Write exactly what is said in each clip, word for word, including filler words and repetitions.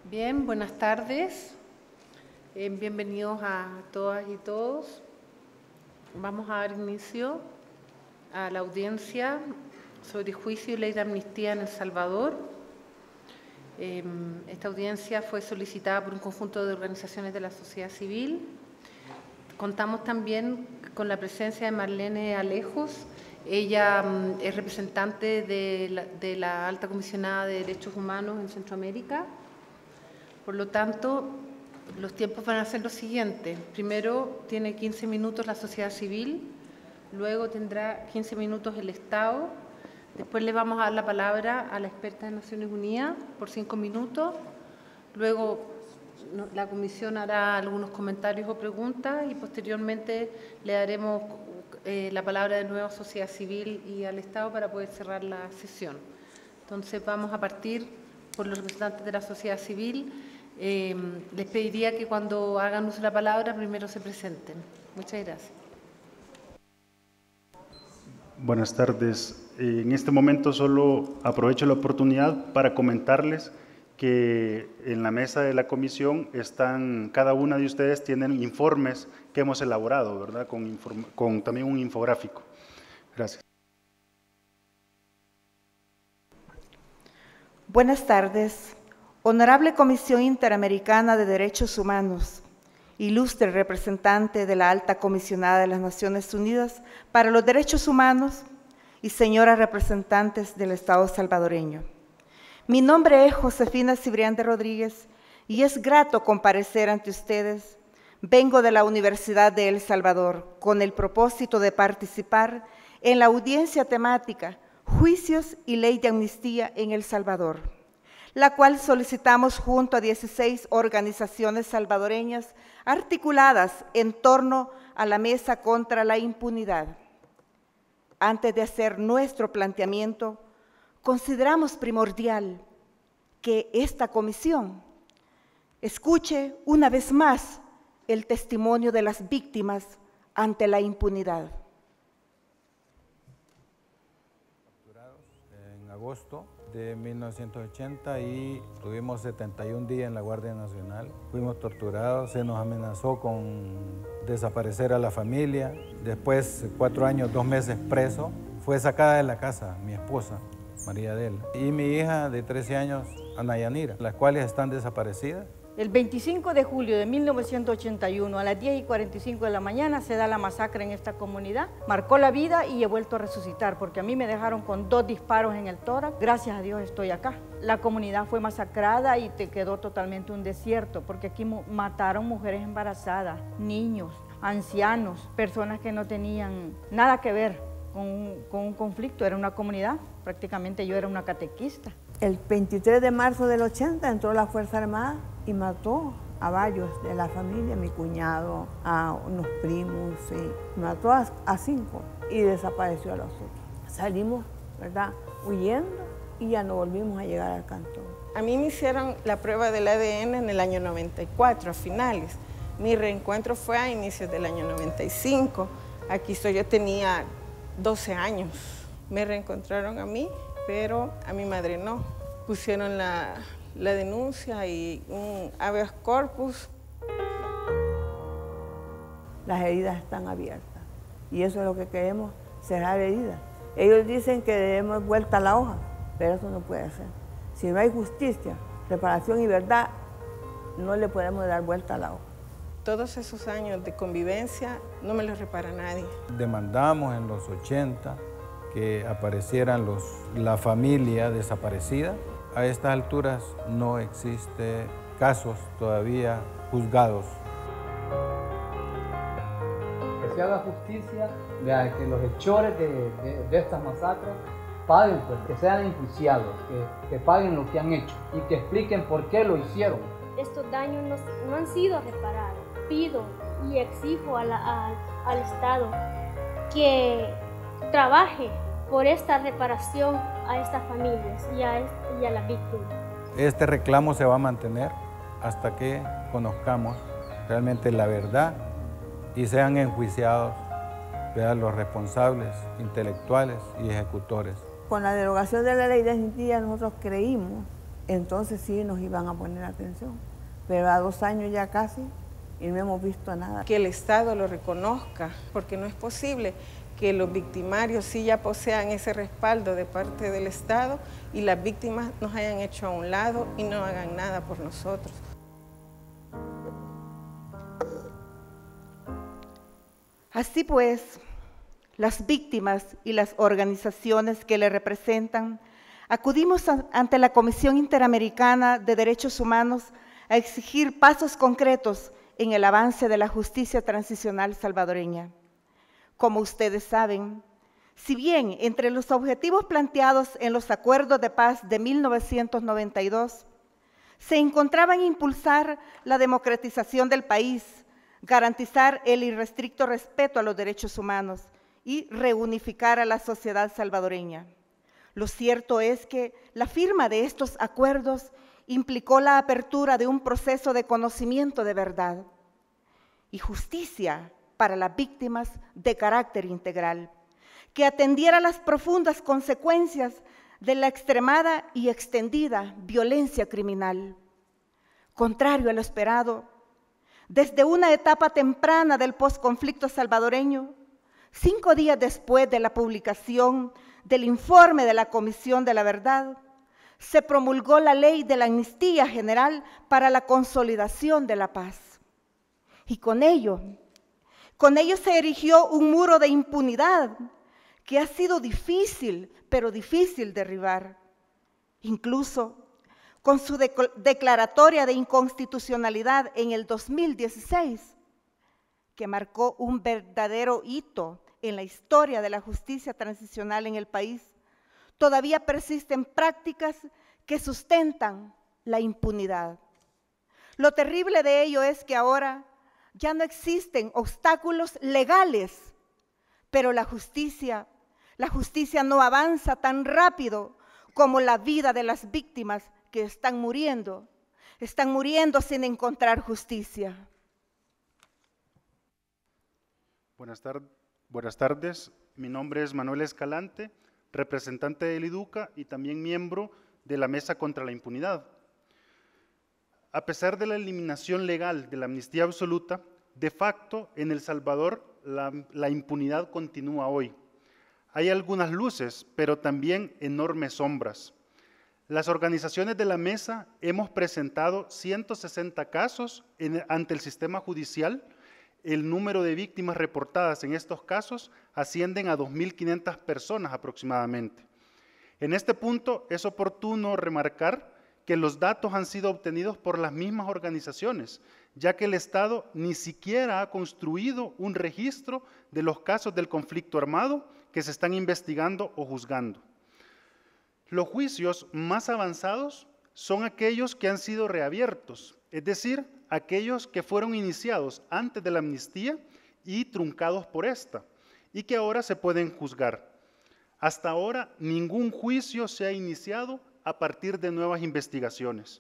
Bien, buenas tardes. Eh, bienvenidos a todas y todos. Vamos a dar inicio a la audiencia sobre juicio y ley de amnistía en El Salvador. Eh, esta audiencia fue solicitada por un conjunto de organizaciones de la sociedad civil. Contamos también con la presencia de Marlene Alejos. Ella um, es representante de la, de la Alta Comisionada de Derechos Humanos en Centroamérica. Por lo tanto, los tiempos van a ser los siguientes. Primero tiene quince minutos la sociedad civil, luego tendrá quince minutos el Estado, después le vamos a dar la palabra a la experta de Naciones Unidas por cinco minutos, luego la comisión hará algunos comentarios o preguntas y posteriormente le daremos eh, la palabra de nuevo a sociedad civil y al Estado para poder cerrar la sesión. Entonces vamos a partir por los representantes de la sociedad civil. Eh, les pediría que cuando hagan uso de la palabra primero se presenten. Muchas gracias. Buenas tardes. En este momento solo aprovecho la oportunidad para comentarles que en la mesa de la comisión están, cada una de ustedes tienen informes que hemos elaborado, ¿verdad? Con, con también un infográfico. Gracias. Buenas tardes. Honorable Comisión Interamericana de Derechos Humanos, ilustre representante de la Alta Comisionada de las Naciones Unidas para los Derechos Humanos y señoras representantes del Estado salvadoreño. Mi nombre es Josefina Cibrián de Rodríguez y es grato comparecer ante ustedes. Vengo de la Universidad de El Salvador con el propósito de participar en la audiencia temática Juicios y Ley de Amnistía en El Salvador, la cual solicitamos junto a dieciséis organizaciones salvadoreñas articuladas en torno a la Mesa contra la Impunidad. Antes de hacer nuestro planteamiento, consideramos primordial que esta comisión escuche una vez más el testimonio de las víctimas ante la impunidad. En agosto de mil novecientos ochenta y tuvimos setenta y un días en la Guardia Nacional. Fuimos torturados, se nos amenazó con desaparecer a la familia. Después, cuatro años, dos meses preso, fue sacada de la casa mi esposa, María Adela, y mi hija de trece años, Ana Yanira, las cuales están desaparecidas. El veinticinco de julio de mil novecientos ochenta y uno a las diez y cuarenta y cinco de la mañana se da la masacre en esta comunidad. Marcó la vida y he vuelto a resucitar porque a mí me dejaron con dos disparos en el tórax. Gracias a Dios estoy acá. La comunidad fue masacrada y te quedó totalmente un desierto porque aquí mataron mujeres embarazadas, niños, ancianos, personas que no tenían nada que ver con, con un conflicto. Era una comunidad, prácticamente yo era una catequista. El veintitrés de marzo del ochenta entró la Fuerza Armada y mató a varios de la familia, mi cuñado, a unos primos, y mató a, a cinco y desapareció a los otros. Salimos, ¿verdad?, huyendo y ya no volvimos a llegar al cantón. A mí me hicieron la prueba del A D N en el año noventa y cuatro, a finales. Mi reencuentro fue a inicios del año noventa y cinco. Aquí estoy, yo tenía doce años. Me reencontraron a mí, pero a mi madre no. Pusieron la, la denuncia y un habeas corpus. Las heridas están abiertas y eso es lo que queremos, cerrar heridas. Ellos dicen que debemos vuelta a la hoja, pero eso no puede ser. Si no hay justicia, reparación y verdad, no le podemos dar vuelta a la hoja. Todos esos años de convivencia no me los repara nadie. Demandamos en los ochenta que aparecieran los, la familia desaparecida. A estas alturas no existe casos todavía juzgados. Que se haga justicia, que los hechores de, de, de estas masacres paguen, pues, que sean enjuiciados, que, que paguen lo que han hecho y que expliquen por qué lo hicieron. Estos daños no, no han sido reparados. Pido y exijo a la, a, al Estado que trabaje por esta reparación a estas familias y a, y a las víctimas. Este reclamo se va a mantener hasta que conozcamos realmente la verdad y sean enjuiciados, vean, los responsables intelectuales y ejecutores. Con la derogación de la ley de amnistía nosotros creímos entonces sí nos iban a poner atención. Pero a dos años ya casi y no hemos visto nada. Que el Estado lo reconozca, porque no es posible que los victimarios sí ya posean ese respaldo de parte del Estado y las víctimas nos hayan hecho a un lado y no hagan nada por nosotros. Así pues, las víctimas y las organizaciones que le representan acudimos a, ante la Comisión Interamericana de Derechos Humanos a exigir pasos concretos en el avance de la justicia transicional salvadoreña. Como ustedes saben, si bien entre los objetivos planteados en los acuerdos de paz de mil novecientos noventa y dos se encontraban impulsar la democratización del país, garantizar el irrestricto respeto a los derechos humanos y reunificar a la sociedad salvadoreña. Lo cierto es que la firma de estos acuerdos implicó la apertura de un proceso de conocimiento de verdad y justicia para las víctimas de carácter integral, que atendiera las profundas consecuencias de la extremada y extendida violencia criminal. Contrario a lo esperado, desde una etapa temprana del posconflicto salvadoreño, cinco días después de la publicación del informe de la Comisión de la Verdad, se promulgó la Ley de la Amnistía General para la consolidación de la paz. Y con ello, con ello se erigió un muro de impunidad que ha sido difícil, pero difícil derribar. Incluso con su declaratoria de inconstitucionalidad en el dos mil dieciséis, que marcó un verdadero hito en la historia de la justicia transicional en el país, todavía persisten prácticas que sustentan la impunidad. Lo terrible de ello es que ahora ya no existen obstáculos legales, pero la justicia, la justicia no avanza tan rápido como la vida de las víctimas que están muriendo, están muriendo sin encontrar justicia. Buenas tardes, buenas tardes. Mi nombre es Manuel Escalante, representante del IDUCA y también miembro de la Mesa contra la Impunidad. A pesar de la eliminación legal de la amnistía absoluta, de facto en El Salvador la, la impunidad continúa hoy. Hay algunas luces, pero también enormes sombras. Las organizaciones de la Mesa hemos presentado ciento sesenta casos en, ante el sistema judicial. El número de víctimas reportadas en estos casos ascienden a dos mil quinientas personas aproximadamente. En este punto es oportuno remarcar que los datos han sido obtenidos por las mismas organizaciones, ya que el Estado ni siquiera ha construido un registro de los casos del conflicto armado que se están investigando o juzgando. Los juicios más avanzados son aquellos que han sido reabiertos, es decir, aquellos que fueron iniciados antes de la amnistía y truncados por esta, y que ahora se pueden juzgar. Hasta ahora, ningún juicio se ha iniciado a partir de nuevas investigaciones.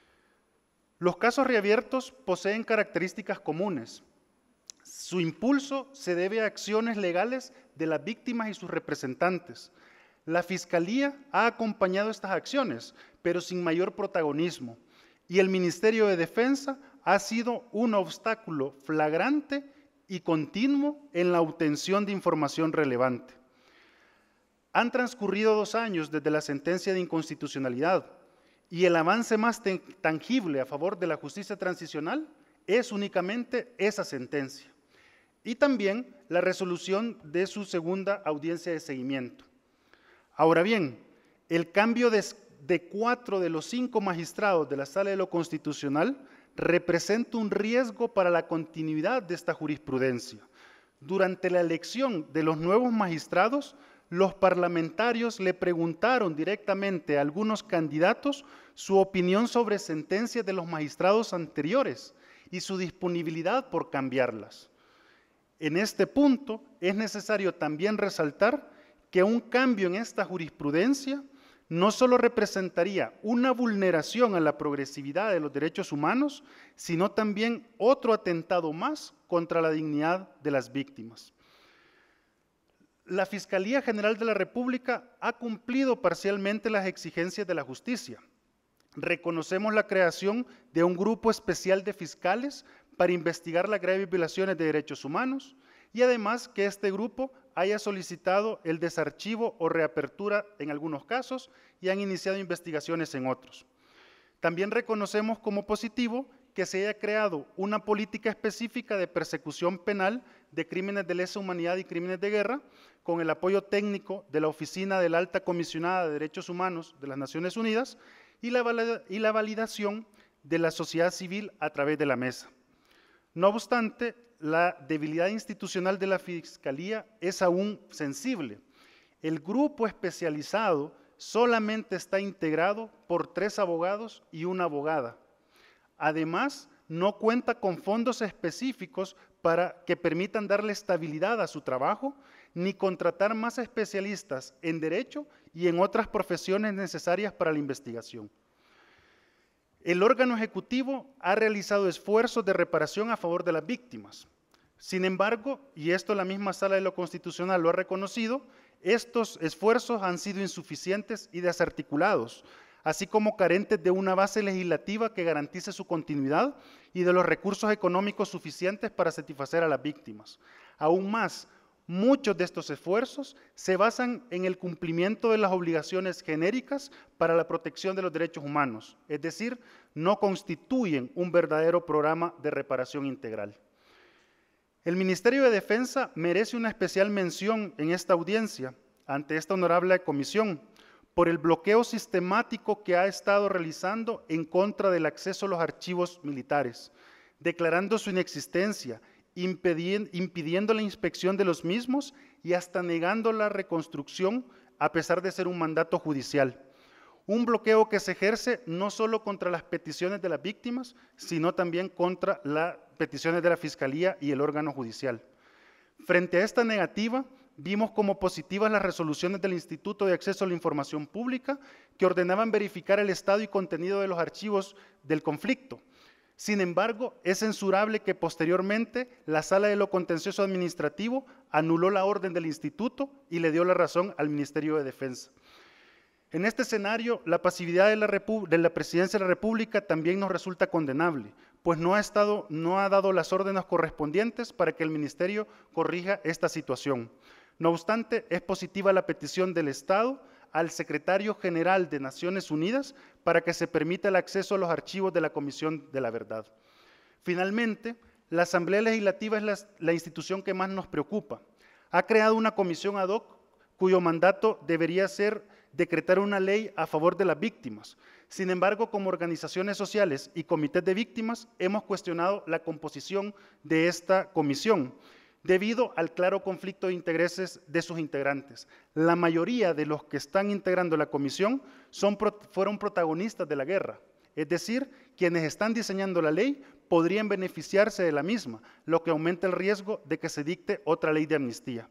Los casos reabiertos poseen características comunes. Su impulso se debe a acciones legales de las víctimas y sus representantes. La Fiscalía ha acompañado estas acciones, pero sin mayor protagonismo, y el Ministerio de Defensa ha sido un obstáculo flagrante y continuo en la obtención de información relevante. Han transcurrido dos años desde la sentencia de inconstitucionalidad y el avance más tangible a favor de la justicia transicional es únicamente esa sentencia y también la resolución de su segunda audiencia de seguimiento. Ahora bien, el cambio de, de cuatro de los cinco magistrados de la Sala de lo Constitucional representa un riesgo para la continuidad de esta jurisprudencia. Durante la elección de los nuevos magistrados, los parlamentarios le preguntaron directamente a algunos candidatos su opinión sobre sentencias de los magistrados anteriores y su disponibilidad por cambiarlas. En este punto es necesario también resaltar que un cambio en esta jurisprudencia no solo representaría una vulneración a la progresividad de los derechos humanos, sino también otro atentado más contra la dignidad de las víctimas. La Fiscalía General de la República ha cumplido parcialmente las exigencias de la justicia reconocemos la creación de un grupo especial de fiscales para investigar las graves violaciones de derechos humanos y además que este grupo haya solicitado el desarchivo o reapertura en algunos casos y han iniciado investigaciones en otros. También reconocemos como positivo que se haya creado una política específica de persecución penal de crímenes de lesa humanidad y crímenes de guerra, con el apoyo técnico de la Oficina de la Alta Comisionada de Derechos Humanos de las Naciones Unidas y la, y la validación de la sociedad civil a través de la mesa. No obstante, la debilidad institucional de la Fiscalía es aún sensible. El grupo especializado solamente está integrado por tres abogados y una abogada. Además, no cuenta con fondos específicos para que permitan darle estabilidad a su trabajo, ni contratar más especialistas en derecho y en otras profesiones necesarias para la investigación. El órgano ejecutivo ha realizado esfuerzos de reparación a favor de las víctimas. Sin embargo, y esto la misma Sala de lo Constitucional lo ha reconocido, estos esfuerzos han sido insuficientes y desarticulados, así como carentes de una base legislativa que garantice su continuidad y de los recursos económicos suficientes para satisfacer a las víctimas. Aún más, muchos de estos esfuerzos se basan en el cumplimiento de las obligaciones genéricas para la protección de los derechos humanos, es decir, no constituyen un verdadero programa de reparación integral. El Ministerio de Defensa merece una especial mención en esta audiencia ante esta honorable comisión por el bloqueo sistemático que ha estado realizando en contra del acceso a los archivos militares, declarando su inexistencia, impidiendo la inspección de los mismos y hasta negando la reconstrucción a pesar de ser un mandato judicial. Un bloqueo que se ejerce no solo contra las peticiones de las víctimas, sino también contra las peticiones de la Fiscalía y el órgano judicial. Frente a esta negativa, vimos como positivas las resoluciones del Instituto de Acceso a la Información Pública que ordenaban verificar el estado y contenido de los archivos del conflicto. Sin embargo, es censurable que posteriormente la Sala de lo Contencioso Administrativo anuló la orden del Instituto y le dio la razón al Ministerio de Defensa. En este escenario, la pasividad de la, de la Presidencia de la República también nos resulta condenable, pues no ha, estado, no ha dado las órdenes correspondientes para que el Ministerio corrija esta situación. No obstante, es positiva la petición del Estado al Secretario General de Naciones Unidas para que se permita el acceso a los archivos de la Comisión de la Verdad. Finalmente, la Asamblea Legislativa es la, la institución que más nos preocupa. Ha creado una comisión ad hoc cuyo mandato debería ser decretar una ley a favor de las víctimas. Sin embargo, como organizaciones sociales y comités de víctimas, hemos cuestionado la composición de esta comisión, debido al claro conflicto de intereses de sus integrantes. La mayoría de los que están integrando la comisión son, fueron protagonistas de la guerra, es decir, quienes están diseñando la ley podrían beneficiarse de la misma, lo que aumenta el riesgo de que se dicte otra ley de amnistía.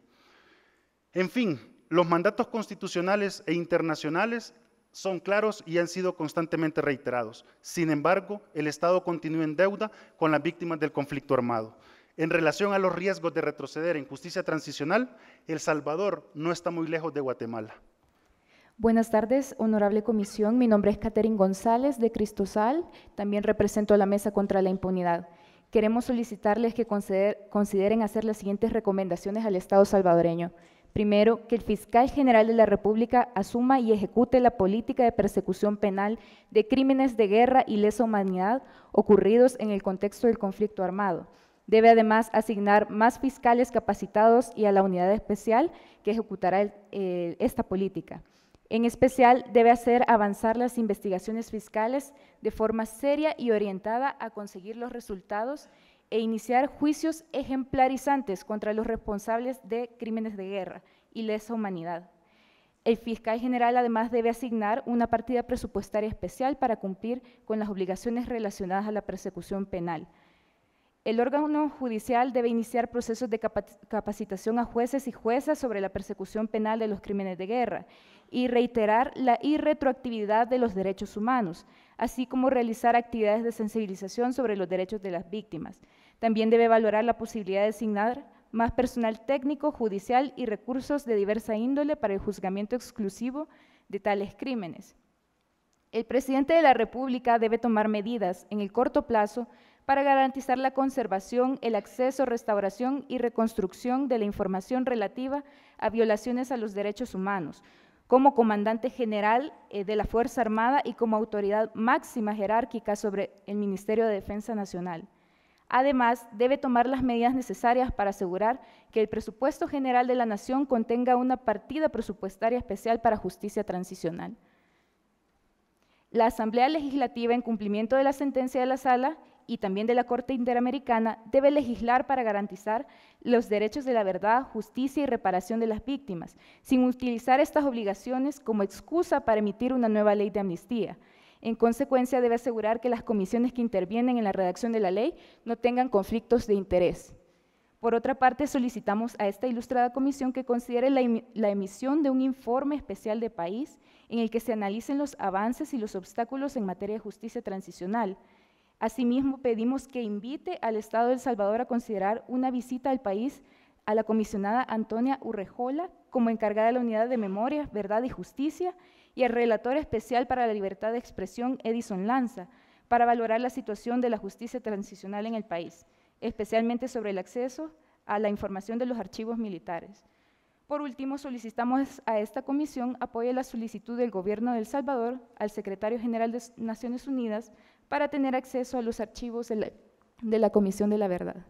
En fin, los mandatos constitucionales e internacionales son claros y han sido constantemente reiterados. Sin embargo, el Estado continúa en deuda con las víctimas del conflicto armado. En relación a los riesgos de retroceder en justicia transicional, El Salvador no está muy lejos de Guatemala. Buenas tardes, honorable comisión. Mi nombre es Catherine González de Cristosal. También represento a la Mesa contra la Impunidad. Queremos solicitarles que consideren hacer las siguientes recomendaciones al Estado salvadoreño. Primero, que el fiscal general de la República asuma y ejecute la política de persecución penal de crímenes de guerra y lesa humanidad ocurridos en el contexto del conflicto armado. Debe además asignar más fiscales capacitados y a la unidad especial que ejecutará el, eh, esta política. En especial, debe hacer avanzar las investigaciones fiscales de forma seria y orientada a conseguir los resultados e iniciar juicios ejemplarizantes contra los responsables de crímenes de guerra y lesa humanidad. El fiscal general además debe asignar una partida presupuestaria especial para cumplir con las obligaciones relacionadas a la persecución penal. El órgano judicial debe iniciar procesos de capacitación a jueces y juezas sobre la persecución penal de los crímenes de guerra y reiterar la irretroactividad de los derechos humanos, así como realizar actividades de sensibilización sobre los derechos de las víctimas. También debe valorar la posibilidad de asignar más personal técnico, judicial y recursos de diversa índole para el juzgamiento exclusivo de tales crímenes. El presidente de la República debe tomar medidas en el corto plazo para garantizar la conservación, el acceso, restauración y reconstrucción de la información relativa a violaciones a los derechos humanos, como comandante general eh, de la Fuerza Armada y como autoridad máxima jerárquica sobre el Ministerio de Defensa Nacional. Además, debe tomar las medidas necesarias para asegurar que el presupuesto general de la Nación contenga una partida presupuestaria especial para justicia transicional. La Asamblea Legislativa, en cumplimiento de la sentencia de la Sala y también de la Corte Interamericana, debe legislar para garantizar los derechos de la verdad, justicia y reparación de las víctimas, sin utilizar estas obligaciones como excusa para emitir una nueva ley de amnistía. En consecuencia, debe asegurar que las comisiones que intervienen en la redacción de la ley no tengan conflictos de interés. Por otra parte, solicitamos a esta ilustrada comisión que considere la, em la emisión de un informe especial de país en el que se analicen los avances y los obstáculos en materia de justicia transicional. Asimismo, pedimos que invite al Estado de El Salvador a considerar una visita al país a la comisionada Antonia Urrejola como encargada de la Unidad de Memoria, Verdad y Justicia y al relator especial para la libertad de expresión, Edison Lanza, para valorar la situación de la justicia transicional en el país, especialmente sobre el acceso a la información de los archivos militares. Por último, solicitamos a esta comisión apoye la solicitud del Gobierno de El Salvador al Secretario General de Naciones Unidas para tener acceso a los archivos de la, de la Comisión de la Verdad.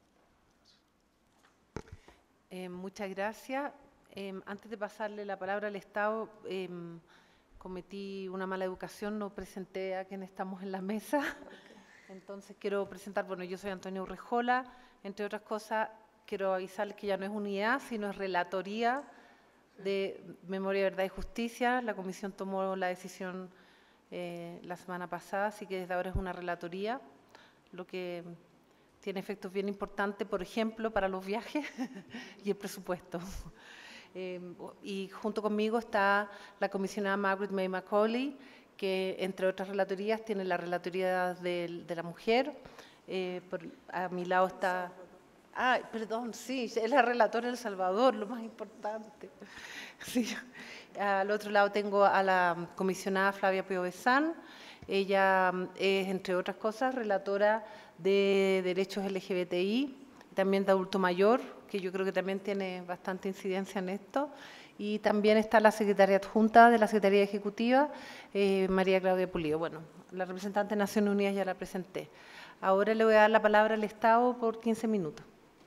Eh, muchas gracias. Eh, antes de pasarle la palabra al Estado, eh, cometí una mala educación, no presenté a quienes estamos en la mesa. Entonces quiero presentar, bueno, yo soy Antonia Urrejola, entre otras cosas, quiero avisarles que ya no es unidad, sino es relatoría de Memoria, Verdad y Justicia. La comisión tomó la decisión eh, la semana pasada, así que desde ahora es una relatoría, lo que tiene efectos bien importantes, por ejemplo, para los viajes y el presupuesto. Eh, y junto conmigo está la comisionada Margaret May Macaulay, que entre otras relatorías tiene la relatoría de, de la mujer. Eh, por, a mi lado está... Ah, perdón, sí, es la relatora de El Salvador, lo más importante. Sí. Al otro lado tengo a la comisionada Flavia Piovesan. Ella es, entre otras cosas, relatora de derechos L G B T I, también de adulto mayor, que yo creo que también tiene bastante incidencia en esto. Y también está la secretaria adjunta de la Secretaría Ejecutiva, eh, María Claudia Pulido. Bueno, la representante de Naciones Unidas ya la presenté. Ahora le voy a dar la palabra al Estado por quince minutos.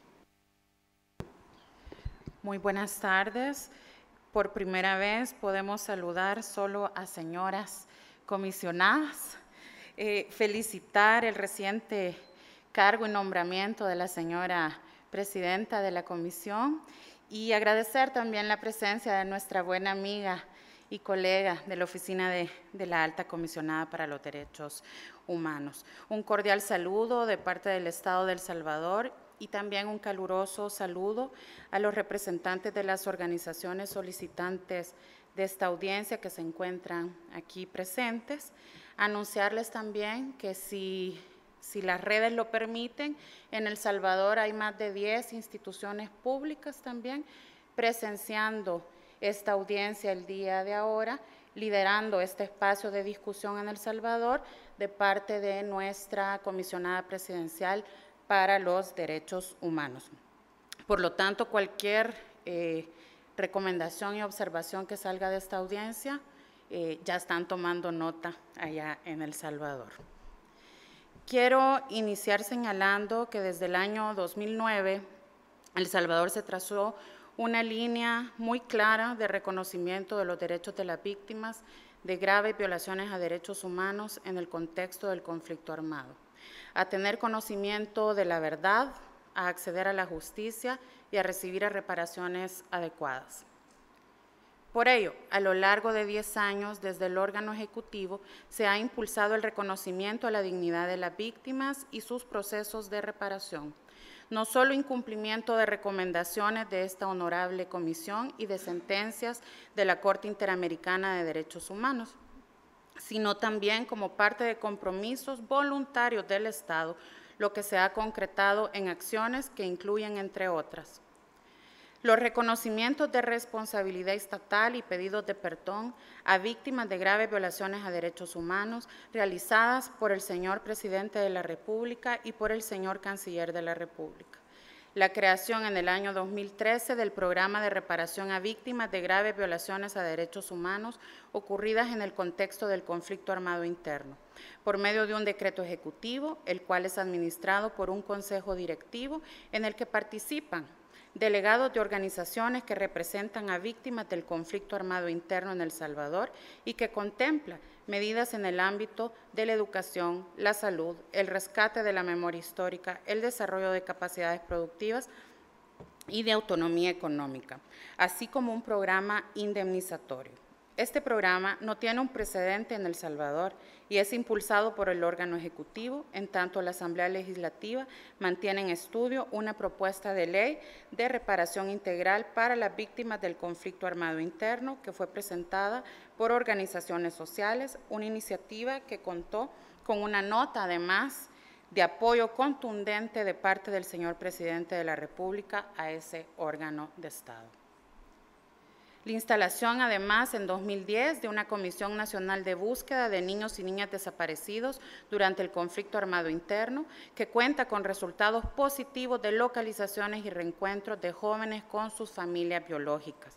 Muy buenas tardes. Por primera vez podemos saludar solo a señoras comisionadas. Eh, felicitar el reciente cargo y nombramiento de la señora presidenta de la comisión y agradecer también la presencia de nuestra buena amiga y colega de la Oficina de, de la Alta Comisionada para los Derechos Humanos. Un cordial saludo de parte del Estado de El Salvador y también un caluroso saludo a los representantes de las organizaciones solicitantes de esta audiencia que se encuentran aquí presentes. Anunciarles también que si, si las redes lo permiten, en El Salvador hay más de diez instituciones públicas también presenciando esta audiencia el día de ahora, liderando este espacio de discusión en El Salvador de parte de nuestra comisionada presidencial para los derechos humanos. Por lo tanto, cualquier eh, recomendación y observación que salga de esta audiencia, eh, ya están tomando nota allá en El Salvador. Quiero iniciar señalando que desde el año dos mil nueve, El Salvador se trazó una línea muy clara de reconocimiento de los derechos de las víctimas de graves violaciones a derechos humanos en el contexto del conflicto armado, a tener conocimiento de la verdad, a acceder a la justicia y a recibir reparaciones adecuadas. Por ello, a lo largo de diez años, desde el órgano ejecutivo, se ha impulsado el reconocimiento a la dignidad de las víctimas y sus procesos de reparación, no solo incumplimiento de recomendaciones de esta honorable comisión y de sentencias de la Corte Interamericana de Derechos Humanos, sino también como parte de compromisos voluntarios del Estado, lo que se ha concretado en acciones que incluyen, entre otras, Los reconocimientos de responsabilidad estatal y pedidos de perdón a víctimas de graves violaciones a derechos humanos realizadas por el señor Presidente de la República y por el señor Canciller de la República. La creación en el año dos mil trece del Programa de Reparación a Víctimas de Graves Violaciones a Derechos Humanos ocurridas en el contexto del conflicto armado interno, por medio de un decreto ejecutivo, el cual es administrado por un consejo directivo en el que participan delegados de organizaciones que representan a víctimas del conflicto armado interno en El Salvador y que contempla medidas en el ámbito de la educación, la salud, el rescate de la memoria histórica, el desarrollo de capacidades productivas y de autonomía económica, así como un programa indemnizatorio. Este programa no tiene un precedente en El Salvador y es impulsado por el órgano ejecutivo, en tanto la Asamblea Legislativa mantiene en estudio una propuesta de ley de reparación integral para las víctimas del conflicto armado interno que fue presentada por organizaciones sociales, una iniciativa que contó con una nota además de apoyo contundente de parte del señor Presidente de la República a ese órgano de Estado. La instalación, además, en dos mil diez, de una Comisión Nacional de Búsqueda de Niños y Niñas Desaparecidos durante el conflicto armado interno, que cuenta con resultados positivos de localizaciones y reencuentros de jóvenes con sus familias biológicas.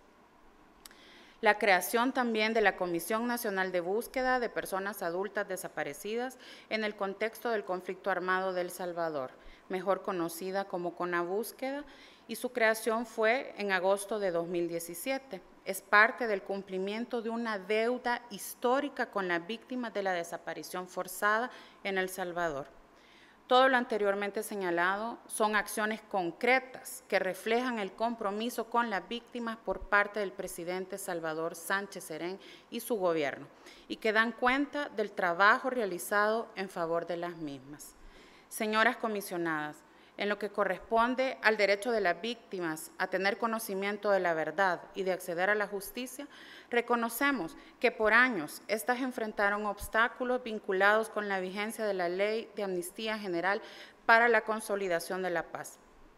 La creación también de la Comisión Nacional de Búsqueda de Personas Adultas Desaparecidas en el contexto del conflicto armado de El Salvador, mejor conocida como CONABúsqueda, y su creación fue en agosto de dos mil diecisiete. Es parte del cumplimiento de una deuda histórica con las víctimas de la desaparición forzada en El Salvador. Todo lo anteriormente señalado son acciones concretas que reflejan el compromiso con las víctimas por parte del presidente Salvador Sánchez Serén y su gobierno, y que dan cuenta del trabajo realizado en favor de las mismas. Señoras comisionadas, en lo que corresponde al derecho de las víctimas a tener conocimiento de la verdad y de acceder a la justicia, reconocemos que por años éstas enfrentaron obstáculos vinculados con la vigencia de la Ley de Amnistía General para la Consolidación de la Paz,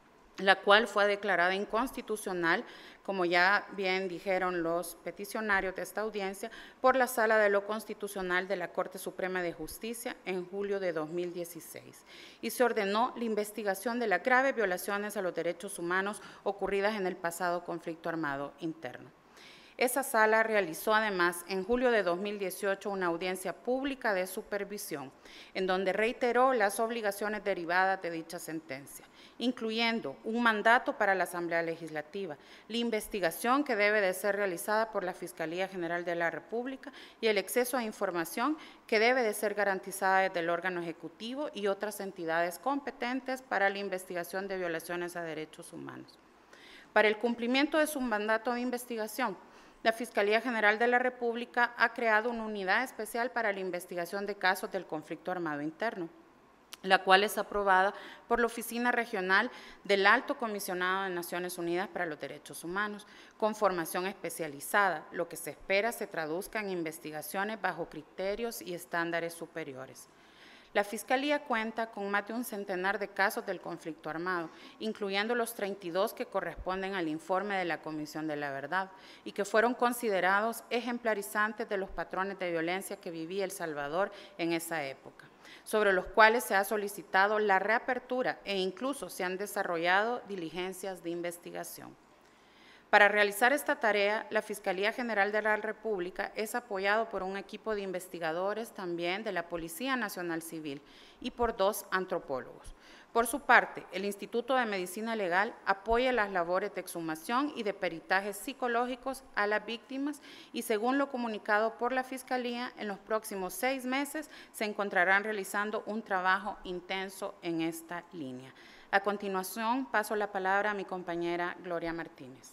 la cual fue declarada inconstitucional, como ya bien dijeron los peticionarios de esta audiencia, por la Sala de lo Constitucional de la Corte Suprema de Justicia en julio de dos mil dieciséis, y se ordenó la investigación de las graves violaciones a los derechos humanos ocurridas en el pasado conflicto armado interno. Esa sala realizó además en julio de dos mil dieciocho una audiencia pública de supervisión, en donde reiteró las obligaciones derivadas de dicha sentencia, incluyendo un mandato para la Asamblea Legislativa, la investigación que debe de ser realizada por la Fiscalía General de la República y el acceso a información que debe de ser garantizada desde el órgano ejecutivo y otras entidades competentes para la investigación de violaciones a derechos humanos. Para el cumplimiento de su mandato de investigación, la Fiscalía General de la República ha creado una unidad especial para la investigación de casos del conflicto armado interno, la cual es aprobada por la Oficina Regional del Alto Comisionado de Naciones Unidas para los Derechos Humanos, con formación especializada, lo que se espera se traduzca en investigaciones bajo criterios y estándares superiores. La Fiscalía cuenta con más de un centenar de casos del conflicto armado, incluyendo los treinta y dos que corresponden al informe de la Comisión de la Verdad y que fueron considerados ejemplarizantes de los patrones de violencia que vivía El Salvador en esa época, sobre los cuales se ha solicitado la reapertura e incluso se han desarrollado diligencias de investigación. Para realizar esta tarea, la Fiscalía General de la República es apoyado por un equipo de investigadores también de la Policía Nacional Civil y por dos antropólogos. Por su parte, el Instituto de Medicina Legal apoya las labores de exhumación y de peritajes psicológicos a las víctimas y, según lo comunicado por la Fiscalía, en los próximos seis meses se encontrarán realizando un trabajo intenso en esta línea. A continuación, paso la palabra a mi compañera Gloria Martínez.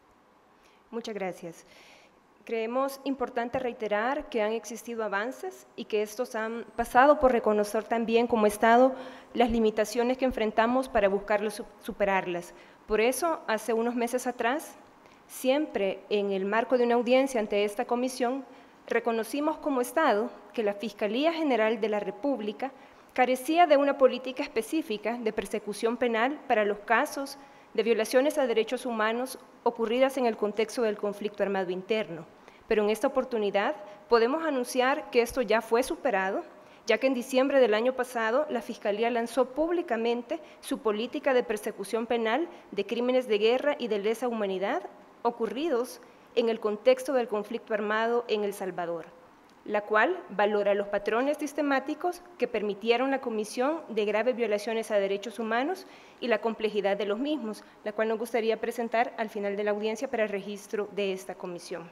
Muchas gracias. Creemos importante reiterar que han existido avances y que estos han pasado por reconocer también como Estado las limitaciones que enfrentamos para buscar superarlas. Por eso, hace unos meses atrás, siempre en el marco de una audiencia ante esta comisión, reconocimos como Estado que la Fiscalía General de la República carecía de una política específica de persecución penal para los casos de violaciones a derechos humanos ocurridas en el contexto del conflicto armado interno. Pero en esta oportunidad podemos anunciar que esto ya fue superado, ya que en diciembre del año pasado la Fiscalía lanzó públicamente su política de persecución penal de crímenes de guerra y de lesa humanidad ocurridos en el contexto del conflicto armado en El Salvador, la cual valora los patrones sistemáticos que permitieron la comisión de graves violaciones a derechos humanos y la complejidad de los mismos, la cual nos gustaría presentar al final de la audiencia para el registro de esta comisión.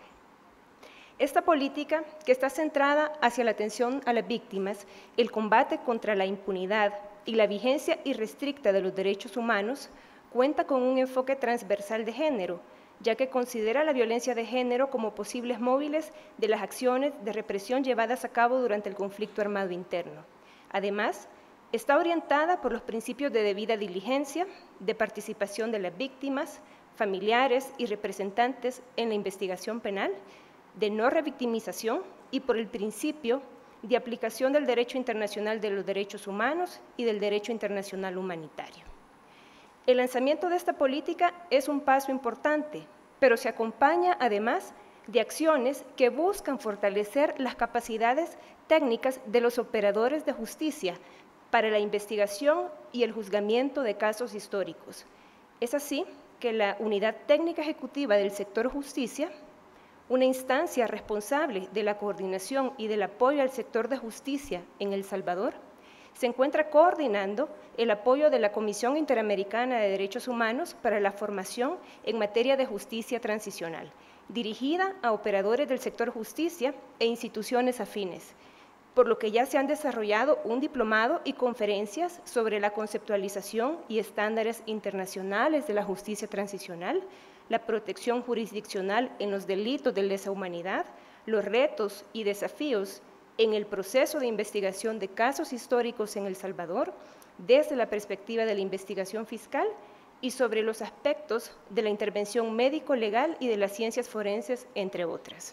Esta política, que está centrada hacia la atención a las víctimas, el combate contra la impunidad y la vigencia irrestricta de los derechos humanos, cuenta con un enfoque transversal de género, ya que considera la violencia de género como posibles móviles de las acciones de represión llevadas a cabo durante el conflicto armado interno. Además, está orientada por los principios de debida diligencia, de participación de las víctimas, familiares y representantes en la investigación penal, de no revictimización y por el principio de aplicación del derecho internacional de los derechos humanos y del derecho internacional humanitario. El lanzamiento de esta política es un paso importante, pero se acompaña además de acciones que buscan fortalecer las capacidades técnicas de los operadores de justicia para la investigación y el juzgamiento de casos históricos. Es así que la Unidad Técnica Ejecutiva del Sector Justicia, una instancia responsable de la coordinación y del apoyo al sector de justicia en El Salvador, se encuentra coordinando el apoyo de la Comisión Interamericana de Derechos Humanos para la formación en materia de justicia transicional, dirigida a operadores del sector justicia e instituciones afines, por lo que ya se han desarrollado un diplomado y conferencias sobre la conceptualización y estándares internacionales de la justicia transicional, la protección jurisdiccional en los delitos de lesa humanidad, los retos y desafíos en el proceso de investigación de casos históricos en El Salvador, desde la perspectiva de la investigación fiscal y sobre los aspectos de la intervención médico-legal y de las ciencias forenses, entre otras.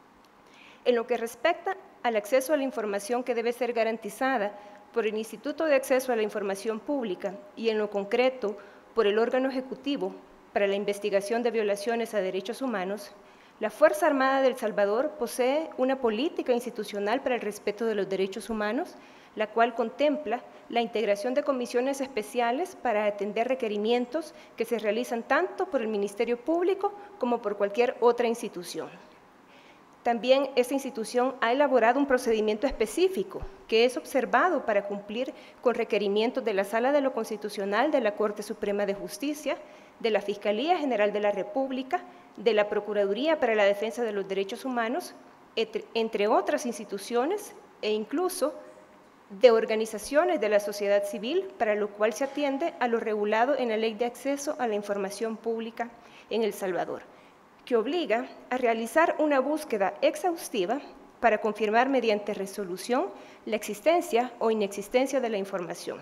En lo que respecta al acceso a la información que debe ser garantizada por el Instituto de Acceso a la Información Pública y en lo concreto por el órgano ejecutivo para la investigación de violaciones a derechos humanos, la Fuerza Armada de El Salvador posee una política institucional para el respeto de los derechos humanos, la cual contempla la integración de comisiones especiales para atender requerimientos que se realizan tanto por el Ministerio Público como por cualquier otra institución. También esta institución ha elaborado un procedimiento específico que es observado para cumplir con requerimientos de la Sala de lo Constitucional de la Corte Suprema de Justicia, de la Fiscalía General de la República, de la Procuraduría para la Defensa de los Derechos Humanos, entre otras instituciones, e incluso de organizaciones de la sociedad civil, para lo cual se atiende a lo regulado en la Ley de Acceso a la Información Pública en El Salvador, que obliga a realizar una búsqueda exhaustiva para confirmar mediante resolución la existencia o inexistencia de la información.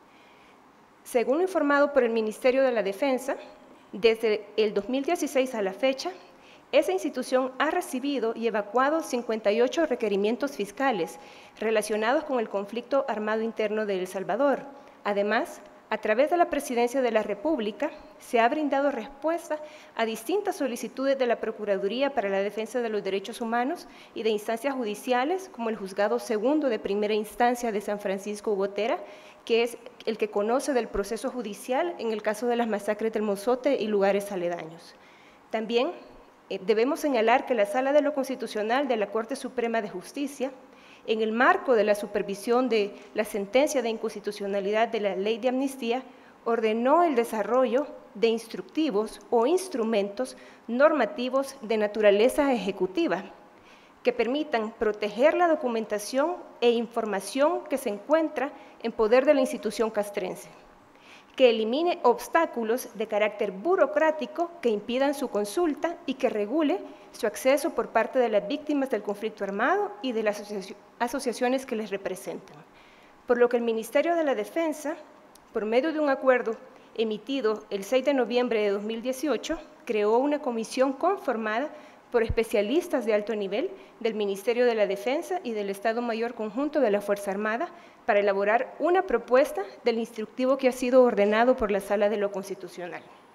Según lo informado por el Ministerio de la Defensa, desde el dos mil dieciséis a la fecha, esa institución ha recibido y evacuado cincuenta y ocho requerimientos fiscales relacionados con el conflicto armado interno de El Salvador. Además, a través de la Presidencia de la República, se ha brindado respuesta a distintas solicitudes de la Procuraduría para la Defensa de los Derechos Humanos y de instancias judiciales, como el Juzgado Segundo de Primera Instancia de San Francisco Gotera, que es el que conoce del proceso judicial en el caso de las masacres del Mozote y lugares aledaños. También eh, debemos señalar que la Sala de lo Constitucional de la Corte Suprema de Justicia, en el marco de la supervisión de la sentencia de inconstitucionalidad de la Ley de Amnistía, ordenó el desarrollo de instructivos o instrumentos normativos de naturaleza ejecutiva que permitan proteger la documentación e información que se encuentra en poder de la institución castrense, que elimine obstáculos de carácter burocrático que impidan su consulta y que regule su acceso por parte de las víctimas del conflicto armado y de las asoci- asociaciones que les representan. Por lo que el Ministerio de la Defensa, por medio de un acuerdo emitido el seis de noviembre de dos mil dieciocho, creó una comisión conformada por especialistas de alto nivel del Ministerio de la Defensa y del Estado Mayor Conjunto de la Fuerza Armada para elaborar una propuesta del instructivo que ha sido ordenado por la Sala de lo Constitucional.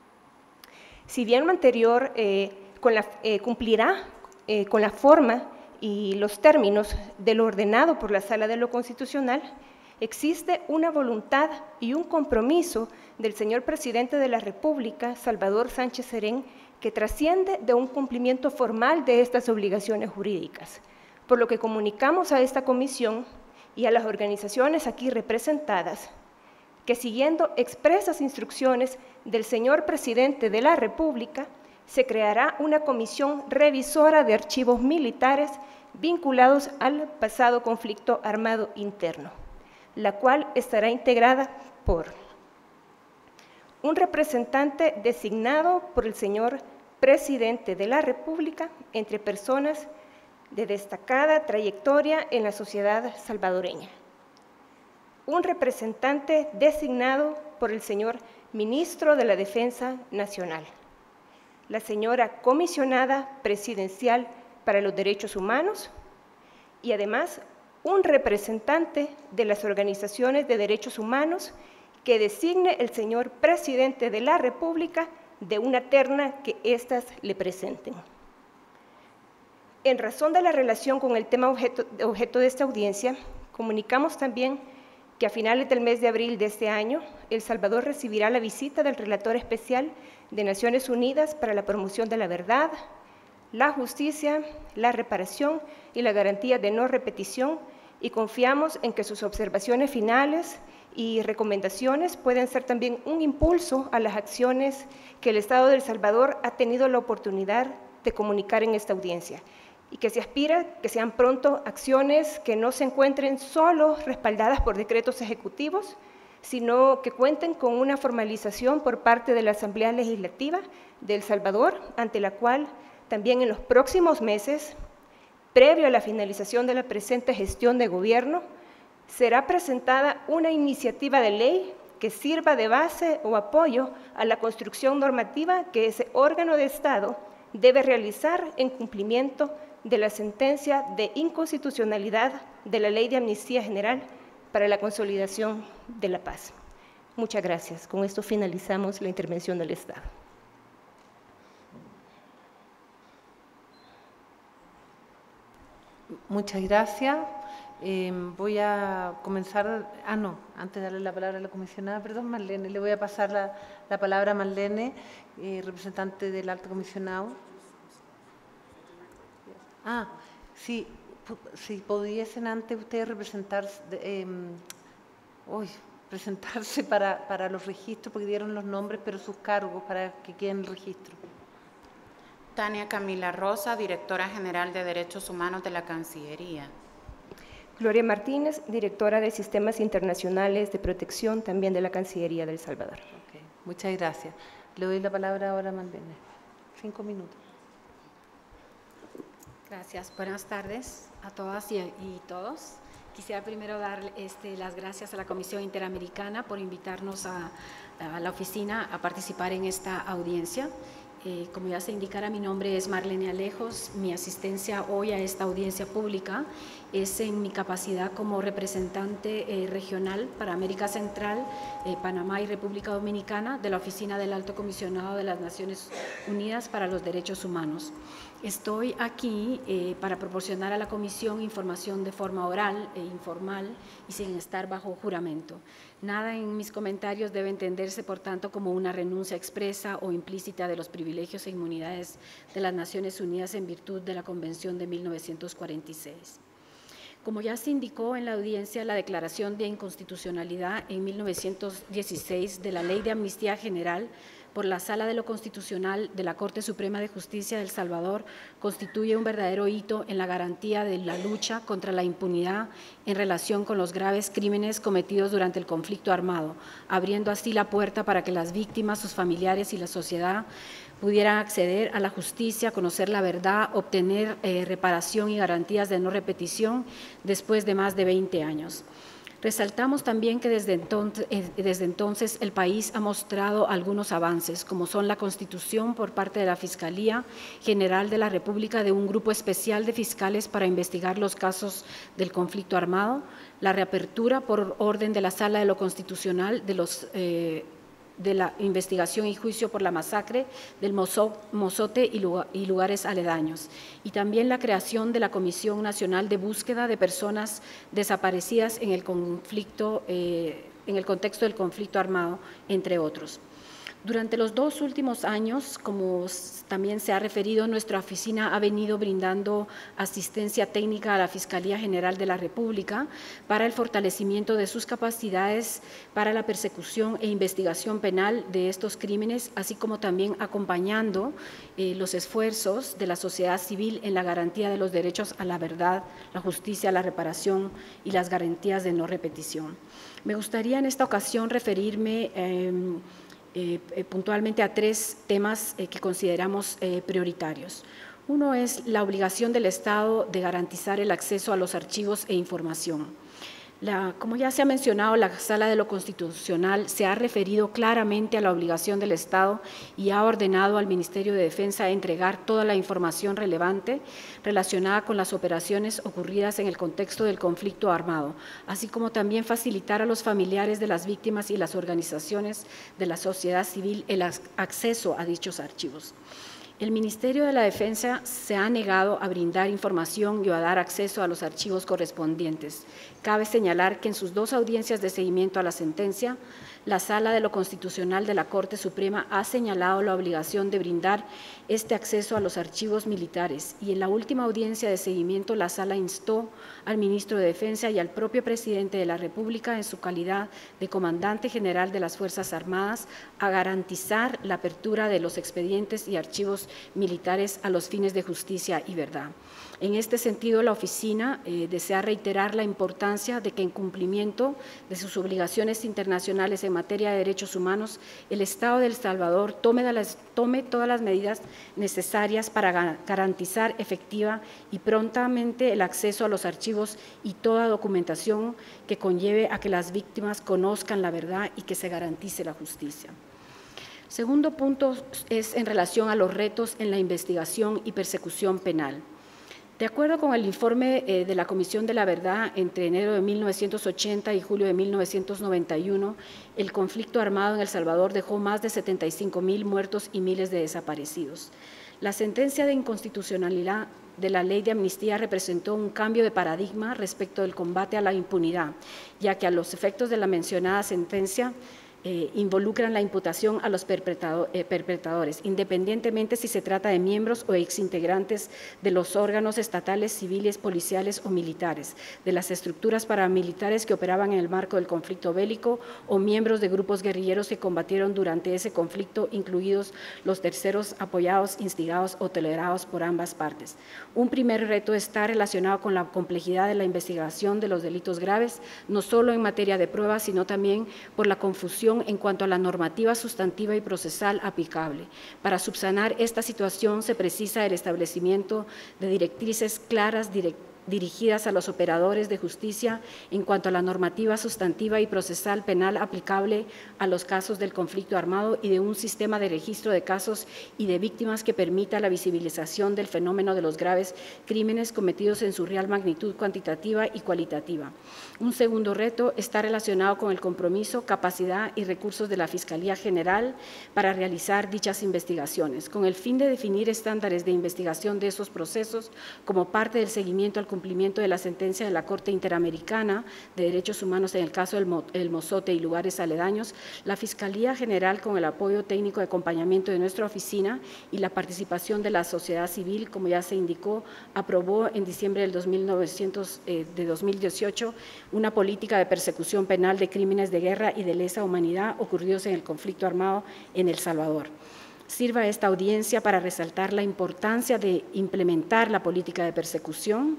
Si bien lo anterior eh, con la, eh, cumplirá eh, con la forma y los términos de lo ordenado por la Sala de lo Constitucional, existe una voluntad y un compromiso del señor Presidente de la República, Salvador Sánchez Serén, que trasciende de un cumplimiento formal de estas obligaciones jurídicas, por lo que comunicamos a esta comisión y a las organizaciones aquí representadas que, siguiendo expresas instrucciones del señor Presidente de la República, se creará una comisión revisora de archivos militares vinculados al pasado conflicto armado interno, la cual estará integrada por un representante designado por el señor Presidente de la República entre personas de destacada trayectoria en la sociedad salvadoreña, un representante designado por el señor Ministro de la Defensa Nacional, la señora Comisionada Presidencial para los Derechos Humanos y además un representante de las organizaciones de derechos humanos que designe el señor Presidente de la República de una terna que éstas le presenten. En razón de la relación con el tema objeto, objeto de esta audiencia, comunicamos también que a finales del mes de abril de este año, El Salvador recibirá la visita del Relator Especial de Naciones Unidas para la Promoción de la Verdad, la Justicia, la Reparación y la Garantía de No Repetición, y confiamos en que sus observaciones finales y recomendaciones pueden ser también un impulso a las acciones que el Estado de El Salvador ha tenido la oportunidad de comunicar en esta audiencia, y que se aspira que sean pronto acciones que no se encuentren solo respaldadas por decretos ejecutivos, sino que cuenten con una formalización por parte de la Asamblea Legislativa de El Salvador, ante la cual también en los próximos meses, previo a la finalización de la presente gestión de gobierno, será presentada una iniciativa de ley que sirva de base o apoyo a la construcción normativa que ese órgano de Estado debe realizar en cumplimiento de la sentencia de inconstitucionalidad de la Ley de Amnistía General para la consolidación de la paz. Muchas gracias. Con esto finalizamos la intervención del Estado. Muchas gracias. Eh, voy a comenzar, ah no, antes de darle la palabra a la comisionada, perdón, Marlene, le voy a pasar la, la palabra a Marlene, eh, representante del alto comisionado. Ah, sí, si pudiesen antes ustedes representar, eh, uy, presentarse para, para los registros, porque dieron los nombres, pero sus cargos para que queden en el registro. Tania Camila Rosa, Directora General de Derechos Humanos de la Cancillería. Gloria Martínez, Directora de Sistemas Internacionales de Protección, también de la Cancillería de El Salvador. Okay, muchas gracias. Le doy la palabra ahora a Marlene. Cinco minutos. Gracias. Buenas tardes a todas y, y todos. Quisiera primero dar este, las gracias a la Comisión Interamericana por invitarnos a, a la oficina a participar en esta audiencia. Eh, como ya se indicara, mi nombre es Marlene Alejos. Mi asistencia hoy a esta audiencia pública es en mi capacidad como representante eh, regional para América Central, eh, Panamá y República Dominicana de la Oficina del Alto Comisionado de las Naciones Unidas para los Derechos Humanos. Estoy aquí eh, para proporcionar a la Comisión información de forma oral e informal y sin estar bajo juramento. Nada en mis comentarios debe entenderse, por tanto, como una renuncia expresa o implícita de los privilegios e inmunidades de las Naciones Unidas en virtud de la Convención de mil novecientos cuarenta y seis. Como ya se indicó en la audiencia, la declaración de inconstitucionalidad en mil novecientos dieciséis de la Ley de Amnistía General por la Sala de lo Constitucional de la Corte Suprema de Justicia de El Salvador constituye un verdadero hito en la garantía de la lucha contra la impunidad en relación con los graves crímenes cometidos durante el conflicto armado, abriendo así la puerta para que las víctimas, sus familiares y la sociedad pudieran acceder a la justicia, conocer la verdad, obtener eh, reparación y garantías de no repetición después de más de veinte años. Resaltamos también que desde entonces, desde entonces el país ha mostrado algunos avances, como son la constitución por parte de la Fiscalía General de la República de un grupo especial de fiscales para investigar los casos del conflicto armado, la reapertura por orden de la Sala de lo Constitucional de los, eh, de la investigación y juicio por la masacre del Mozote y lugares aledaños, y también la creación de la Comisión Nacional de Búsqueda de Personas Desaparecidas en el conflicto, eh, en el contexto del conflicto armado, entre otros. Durante los dos últimos años, como también se ha referido, nuestra oficina ha venido brindando asistencia técnica a la Fiscalía General de la República para el fortalecimiento de sus capacidades para la persecución e investigación penal de estos crímenes, así como también acompañando eh, los esfuerzos de la sociedad civil en la garantía de los derechos a la verdad, la justicia, la reparación y las garantías de no repetición. Me gustaría en esta ocasión referirme eh, Eh, eh, puntualmente a tres temas eh, que consideramos eh, prioritarios. Uno es la obligación del Estado de garantizar el acceso a los archivos e información. La, como ya se ha mencionado, la Sala de lo Constitucional se ha referido claramente a la obligación del Estado y ha ordenado al Ministerio de Defensa entregar toda la información relevante relacionada con las operaciones ocurridas en el contexto del conflicto armado, así como también facilitar a los familiares de las víctimas y las organizaciones de la sociedad civil el acceso a dichos archivos. El Ministerio de la Defensa se ha negado a brindar información y a dar acceso a los archivos correspondientes. Cabe señalar que en sus dos audiencias de seguimiento a la sentencia, la Sala de lo Constitucional de la Corte Suprema ha señalado la obligación de brindar este acceso a los archivos militares, y en la última audiencia de seguimiento la Sala instó al Ministro de Defensa y al propio Presidente de la República, en su calidad de Comandante General de las Fuerzas Armadas, a garantizar la apertura de los expedientes y archivos militares a los fines de justicia y verdad. En este sentido, la oficina eh, desea reiterar la importancia de que, en cumplimiento de sus obligaciones internacionales en materia de derechos humanos, el Estado de El Salvador tome, las, tome todas las medidas necesarias para garantizar efectiva y prontamente el acceso a los archivos y toda documentación que conlleve a que las víctimas conozcan la verdad y que se garantice la justicia. Segundo punto es en relación a los retos en la investigación y persecución penal. De acuerdo con el informe eh, de la Comisión de la Verdad, entre enero de mil novecientos ochenta y julio de mil novecientos noventa y uno, el conflicto armado en El Salvador dejó más de setenta y cinco mil muertos y miles de desaparecidos. La sentencia de inconstitucionalidad de la Ley de Amnistía representó un cambio de paradigma respecto del combate a la impunidad, ya que a los efectos de la mencionada sentencia Eh, involucran la imputación a los perpetrador, eh, perpetradores, independientemente si se trata de miembros o exintegrantes de los órganos estatales, civiles, policiales o militares, de las estructuras paramilitares que operaban en el marco del conflicto bélico o miembros de grupos guerrilleros que combatieron durante ese conflicto, incluidos los terceros apoyados, instigados o tolerados por ambas partes. Un primer reto está relacionado con la complejidad de la investigación de los delitos graves, no solo en materia de pruebas, sino también por la confusión en cuanto a la normativa sustantiva y procesal aplicable. Para subsanar esta situación se precisa el establecimiento de directrices claras, directrices dirigidas a los operadores de justicia en cuanto a la normativa sustantiva y procesal penal aplicable a los casos del conflicto armado y de un sistema de registro de casos y de víctimas que permita la visibilización del fenómeno de los graves crímenes cometidos en su real magnitud cuantitativa y cualitativa. Un segundo reto está relacionado con el compromiso, capacidad y recursos de la Fiscalía General para realizar dichas investigaciones, con el fin de definir estándares de investigación de esos procesos como parte del seguimiento al cumplimiento de la sentencia de la Corte Interamericana de Derechos Humanos en el caso del Mo, el Mozote y lugares aledaños. La Fiscalía General, con el apoyo técnico de acompañamiento de nuestra oficina y la participación de la sociedad civil, como ya se indicó, aprobó en diciembre del dos mil novecientos, eh, de dos mil dieciocho una política de persecución penal de crímenes de guerra y de lesa humanidad ocurridos en el conflicto armado en El Salvador. Sirva esta audiencia para resaltar la importancia de implementar la política de persecución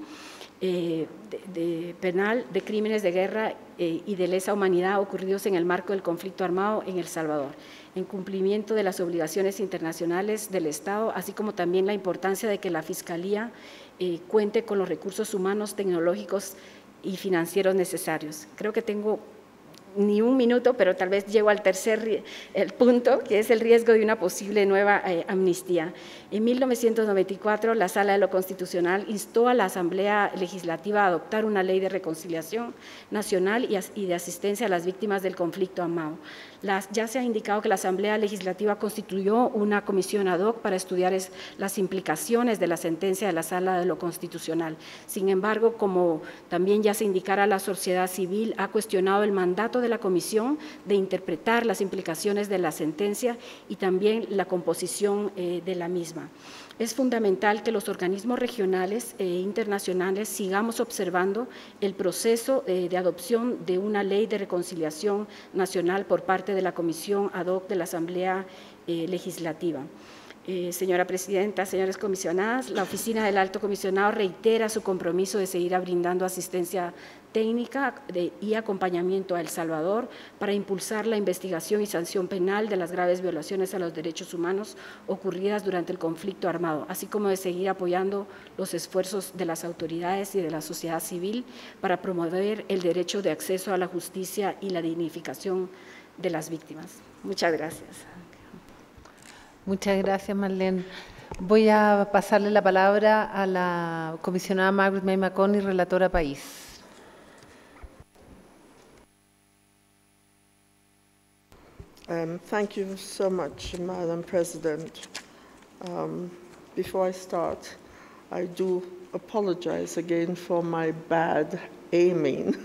eh, de, de penal de crímenes de guerra eh, y de lesa humanidad ocurridos en el marco del conflicto armado en El Salvador, en cumplimiento de las obligaciones internacionales del Estado, así como también la importancia de que la Fiscalía eh, cuente con los recursos humanos, tecnológicos y financieros necesarios. Creo que tengo ni un minuto, pero tal vez llego al tercer el punto, que es el riesgo de una posible nueva eh, amnistía. En mil novecientos noventa y cuatro, la Sala de lo Constitucional instó a la Asamblea Legislativa a adoptar una ley de reconciliación nacional y, as y de asistencia a las víctimas del conflicto armado. Las, ya se ha indicado que la Asamblea Legislativa constituyó una comisión ad hoc para estudiar es, las implicaciones de la sentencia de la Sala de lo Constitucional. Sin embargo, como también ya se indicara, la sociedad civil ha cuestionado el mandato de la comisión de interpretar las implicaciones de la sentencia y también la composición eh, de la misma. Es fundamental que los organismos regionales e internacionales sigamos observando el proceso eh, de adopción de una ley de reconciliación nacional por parte de la Comisión ad hoc de la Asamblea eh, Legislativa. Eh, señora Presidenta, señores comisionadas, la Oficina del Alto Comisionado reitera su compromiso de seguir brindando asistencia técnica de, y acompañamiento a El Salvador para impulsar la investigación y sanción penal de las graves violaciones a los derechos humanos ocurridas durante el conflicto armado, así como de seguir apoyando los esfuerzos de las autoridades y de la sociedad civil para promover el derecho de acceso a la justicia y la dignificación de las víctimas. Muchas gracias. Muchas gracias, Marlene. Voy a pasarle la palabra a la comisionada Margaret May McConney, relatora país. Um, thank you so much, Madam President. Um, before I start, I do apologize again for my bad aiming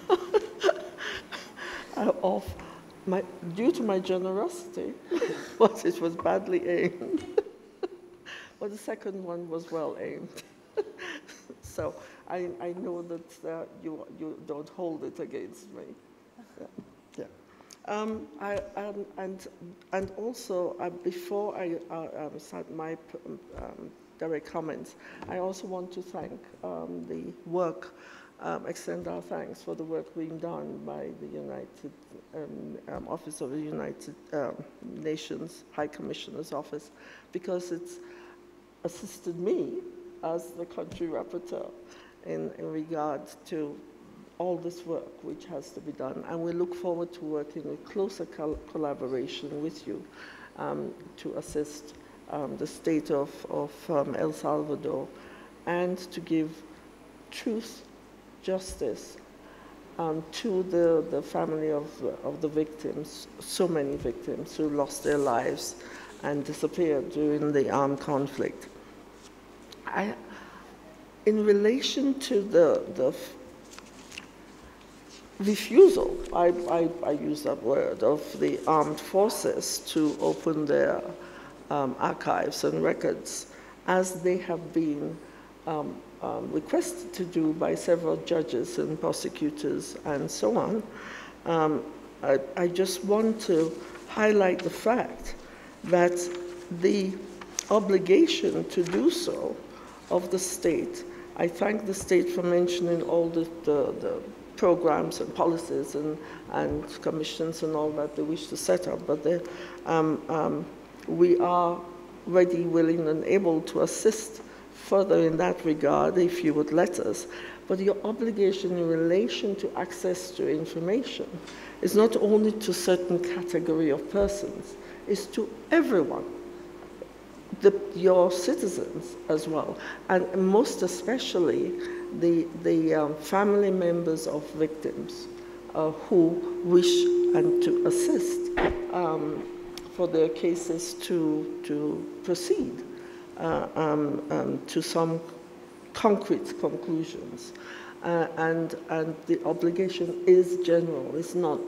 of my, due to my generosity, but it was badly aimed. But the second one was well aimed. So I, I know that uh, you, you don't hold it against me. Yeah. Yeah. Um, I, um, and, and also, uh, before I uh, um, start my um, direct comments, I also want to thank um, the work, um, extend our thanks for the work being done by the United um, um, Office of the United um, Nations High Commissioner's Office, because it's assisted me as the country rapporteur in, in regard to all this work which has to be done, and we look forward to working in closer col collaboration with you um, to assist um, the state of, of um, El Salvador and to give truth, justice um, to the, the family of, of the victims, so many victims who lost their lives and disappeared during the armed conflict. I, in relation to the, the refusal, I, I, I use that word, of the armed forces to open their um, archives and records, as they have been um, um, requested to do by several judges and prosecutors and so on. Um, I, I just want to highlight the fact that the obligation to do so of the state, I thank the state for mentioning all the, the, the programs and policies and, and commissions and all that they wish to set up, but they, um, um, we are ready, willing, and able to assist further in that regard if you would let us. But your obligation in relation to access to information is not only to a certain category of persons, it's to everyone, the, your citizens as well, and most especially the, the um, family members of victims uh, who wish and to assist um, for their cases to, to proceed uh, um, um, to some concrete conclusions. Uh, and, and the obligation is general, it's not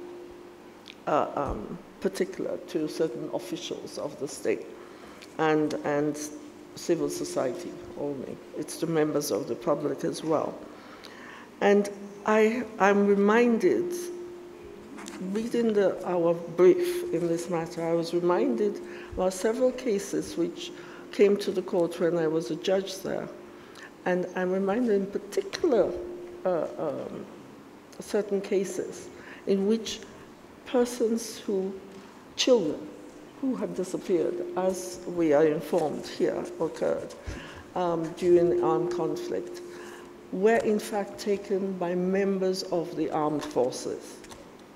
uh, um, particular to certain officials of the state and, and civil society only. It's to members of the public as well. And I, I'm reminded, reading the, our brief in this matter, I was reminded about several cases which came to the court when I was a judge there. And I'm reminded in particular uh, um, certain cases in which persons who, children, who had disappeared, as we are informed here occurred um, during the armed conflict, were in fact taken by members of the armed forces.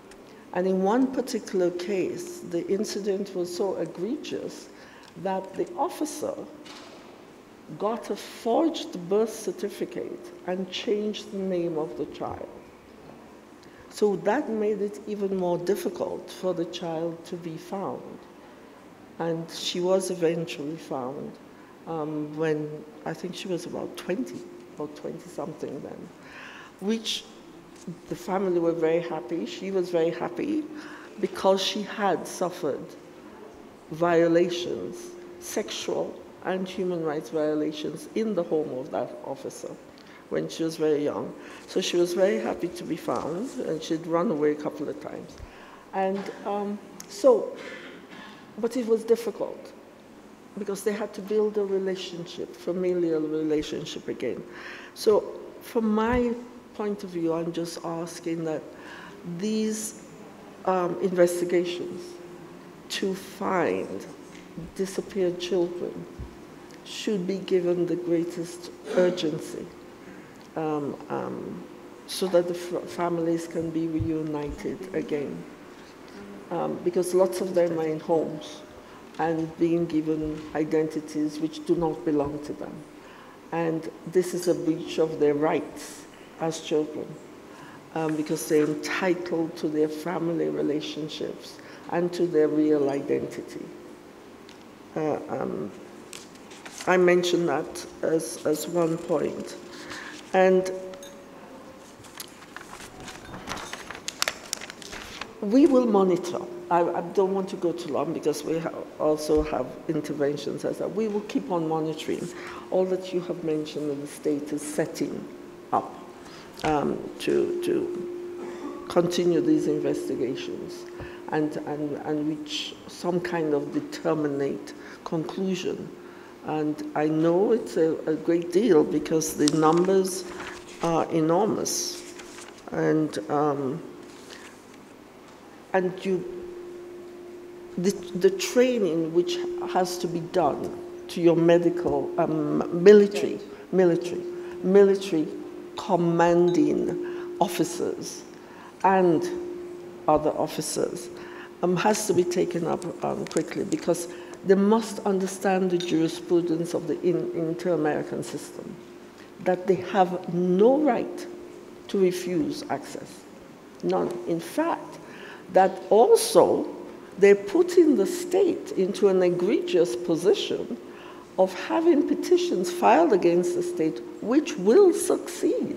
And in one particular case, the incident was so egregious that the officer got a forged birth certificate and changed the name of the child. So that made it even more difficult for the child to be found. And she was eventually found um, when I think she was about twenty or twenty something then, which the family were very happy. She was very happy because she had suffered violations, sexual and human rights violations in the home of that officer when she was very young. So she was very happy to be found, and she'd run away a couple of times. And um, so, but it was difficult because they had to build a relationship, familial relationship again. So from my point of view, I'm just asking that these um, investigations to find disappeared children should be given the greatest urgency um, um, so that the families can be reunited again. Um, because lots of them are in homes and being given identities which do not belong to them. And this is a breach of their rights as children um, because they're entitled to their family relationships and to their real identity. Uh, um, I mentioned that as, as one point. And we will monitor. I, I don't want to go too long because we ha also have interventions as that. We will keep on monitoring all that you have mentioned that the state is setting up um, to, to continue these investigations and, and, and reach some kind of determinate conclusion. And I know it's a, a great deal because the numbers are enormous. And, um, and you, the, the training which has to be done to your medical, um, military, military, military commanding officers and other officers um, has to be taken up um, quickly because they must understand the jurisprudence of the in, inter-American system, that they have no right to refuse access, none. In fact, that also they're putting the state into an egregious position of having petitions filed against the state which will succeed.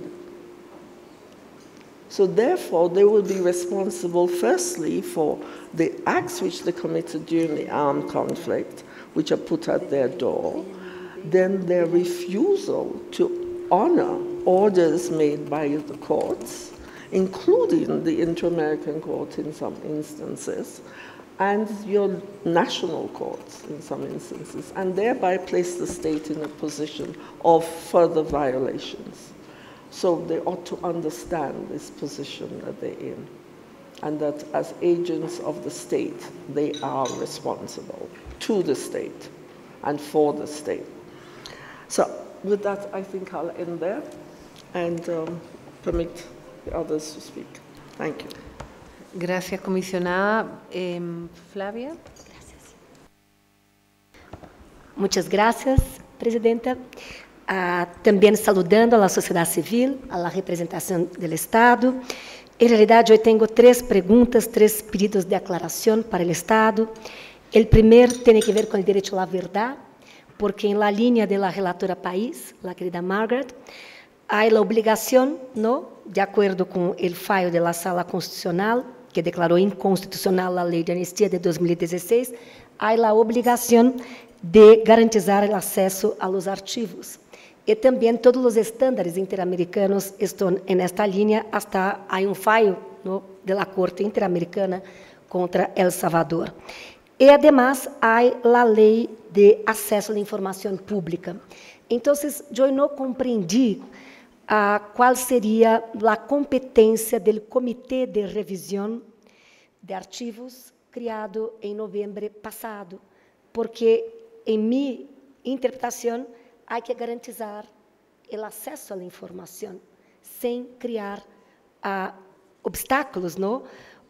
So therefore, they will be responsible firstly for the acts which they committed during the armed conflict, which are put at their door, then their refusal to honor orders made by the courts, including the Inter-American Court in some instances, and your national courts in some instances, and thereby place the state in a position of further violations. So they ought to understand this position that they're in, and that as agents of the state, they are responsible to the state and for the state. So with that, I think I'll end there and um, permit the others to speak. Thank you. Gracias, comisionada. Eh, Flavia. Gracias. Muchas gracias, presidenta. Ah, também saludando a sociedade civil, a representação do Estado. Em realidade, eu tenho três perguntas, três pedidos de aclaração para o Estado. O primeiro tem a ver com o direito à verdade, porque em la linha da relatora país, a querida Margaret, há a obrigação, não, de acordo com o fallo da Sala Constitucional, que declarou inconstitucional a Lei de Anistia de dois mil e dezesseis, há a obrigação de garantizar o acesso aos arquivos. E também todos os estándares interamericanos estão nesta linha, hasta há um fallo no, da Corte Interamericana contra El Salvador. E, además, há a Lei de Acesso à Informação Pública. Então, eu não compreendi ah, qual seria a competência do Comitê de Revisão de Arquivos criado em novembro passado, porque, em minha interpretação, há que garantizar o acesso à informação sem criar ah, obstáculos, não?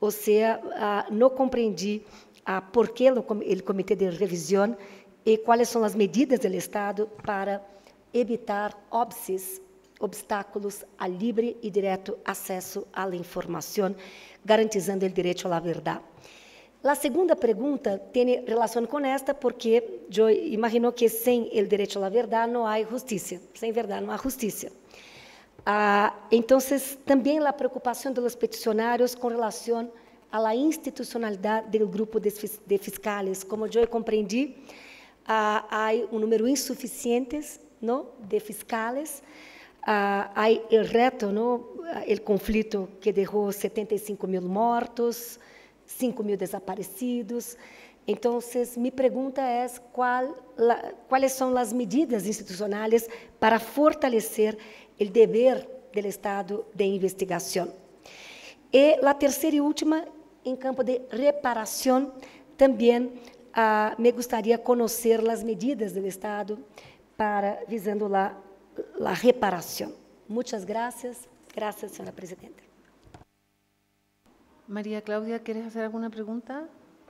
ou seja, uh, não compreendi uh, por que o comitê de revisão e quais são as medidas do Estado para evitar óbices, obstáculos ao livre e direto acesso à informação, garantizando o direito à verdade. A segunda pergunta tem relação com esta, porque eu imagino que sem o direito à verdade não há justiça, sem verdade não há justiça. Ah, então, também a preocupação dos peticionários com relação à institucionalidade do grupo de, de fiscais. Como eu compreendi, ah, há um número insuficiente não, de fiscais, ah, há o reto, não, o conflito que deixou setenta e cinco mil mortos, cinco mil desaparecidos. Então, minha pergunta é qual, la, quais são as medidas institucionais para fortalecer o dever do Estado de investigação. E a terceira e última, em campo de reparação, também ah, me gostaria conhecer as medidas do Estado para visando a, a reparação. Muitas graças. Graças, senhora presidenta. María Claudia, ¿quieres hacer alguna pregunta?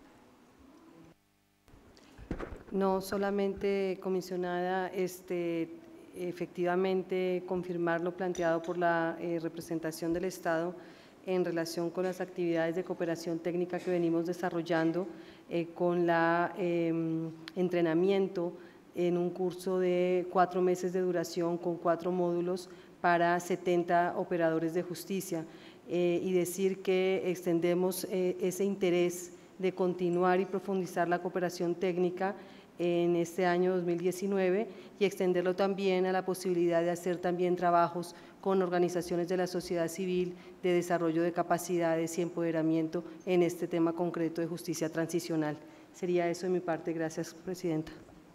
No, solamente, comisionada, este, efectivamente confirmar lo planteado por la eh, representación del Estado en relación con las actividades de cooperación técnica que venimos desarrollando eh, con el eh, entrenamiento en un curso de cuatro meses de duración con cuatro módulos para setenta operadores de justicia. Eh, y decir que extendemos eh, ese interés de continuar y profundizar la cooperación técnica en este año dos mil diecinueve y extenderlo también a la posibilidad de hacer también trabajos con organizaciones de la sociedad civil de desarrollo de capacidades y empoderamiento en este tema concreto de justicia transicional. Sería eso de mi parte. Gracias, presidenta.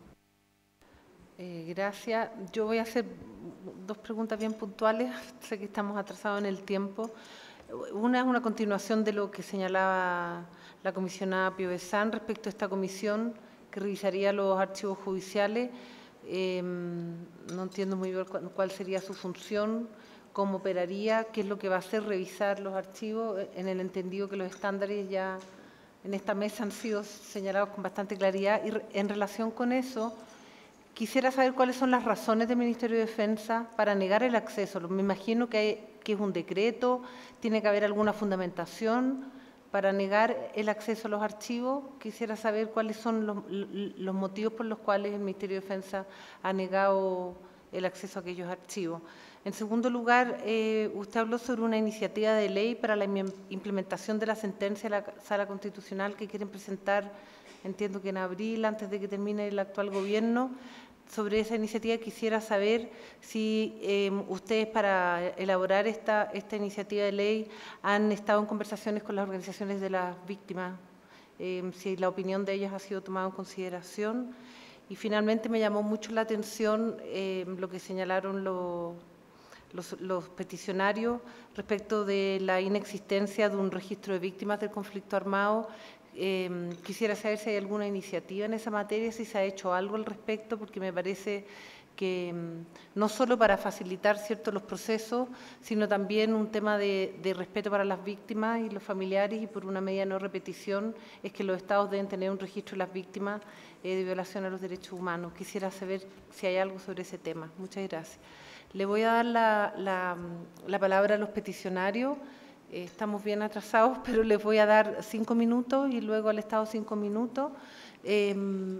Eh, gracias. Yo voy a hacer dos preguntas bien puntuales. Sé que estamos atrasados en el tiempo. Una es una continuación de lo que señalaba la comisionada Piovesan respecto a esta comisión que revisaría los archivos judiciales. Eh, no entiendo muy bien cuál sería su función, cómo operaría, qué es lo que va a hacer revisar los archivos, en el entendido que los estándares ya en esta mesa han sido señalados con bastante claridad. Y en relación con eso, quisiera saber cuáles son las razones del Ministerio de Defensa para negar el acceso. Me imagino que, hay, que es un decreto, tiene que haber alguna fundamentación para negar el acceso a los archivos. Quisiera saber cuáles son los, los motivos por los cuales el Ministerio de Defensa ha negado el acceso a aquellos archivos. En segundo lugar, eh, usted habló sobre una iniciativa de ley para la implementación de la sentencia de la Sala Constitucional que quieren presentar, entiendo que en abril, antes de que termine el actual gobierno. Sobre esa iniciativa quisiera saber si eh, ustedes para elaborar esta, esta iniciativa de ley han estado en conversaciones con las organizaciones de las víctimas, eh, si la opinión de ellas ha sido tomada en consideración. Y finalmente me llamó mucho la atención eh, lo que señalaron los, los, los peticionarios respecto de la inexistencia de un registro de víctimas del conflicto armado. Eh, quisiera saber si hay alguna iniciativa en esa materia, si se ha hecho algo al respecto, porque me parece que no solo para facilitar ciertos los procesos, sino también un tema de, de respeto para las víctimas y los familiares, y por una medida de no repetición, es que los estados deben tener un registro de las víctimas eh, de violación a los derechos humanos. Quisiera saber si hay algo sobre ese tema. Muchas gracias. Le voy a dar la, la, la palabra a los peticionarios. Eh, estamos bien atrasados, pero les voy a dar cinco minutos y luego al Estado cinco minutos. Eh,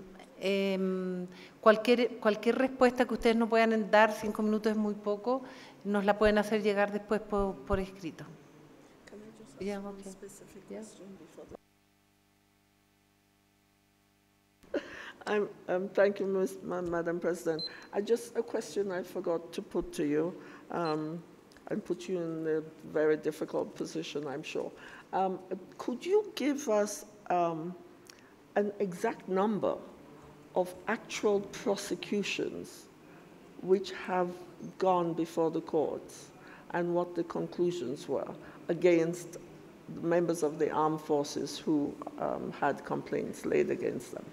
eh, cualquier, cualquier respuesta que ustedes no puedan dar, cinco minutos es muy poco, nos la pueden hacer llegar después por, por escrito. Yeah, okay. Yeah. I'm, um, thank you, Miz Madam President. I just a question I forgot to put to you. Um, and put you in a very difficult position, I'm sure. Um, could you give us um, an exact number of actual prosecutions which have gone before the courts and what the conclusions were against members of the armed forces who um, had complaints laid against them?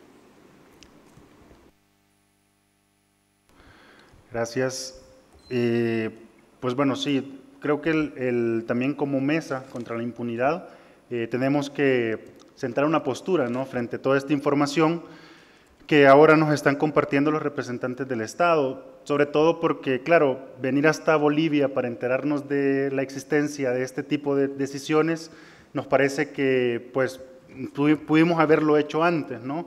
Gracias. Eh, Pues bueno, sí, creo que el, el, también como mesa contra la impunidad Eh, tenemos que centrar una postura, ¿no?, frente a toda esta información que ahora nos están compartiendo los representantes del Estado, sobre todo porque, claro, venir hasta Bolivia para enterarnos de la existencia de este tipo de decisiones, nos parece que, pues, pudimos haberlo hecho antes, ¿no?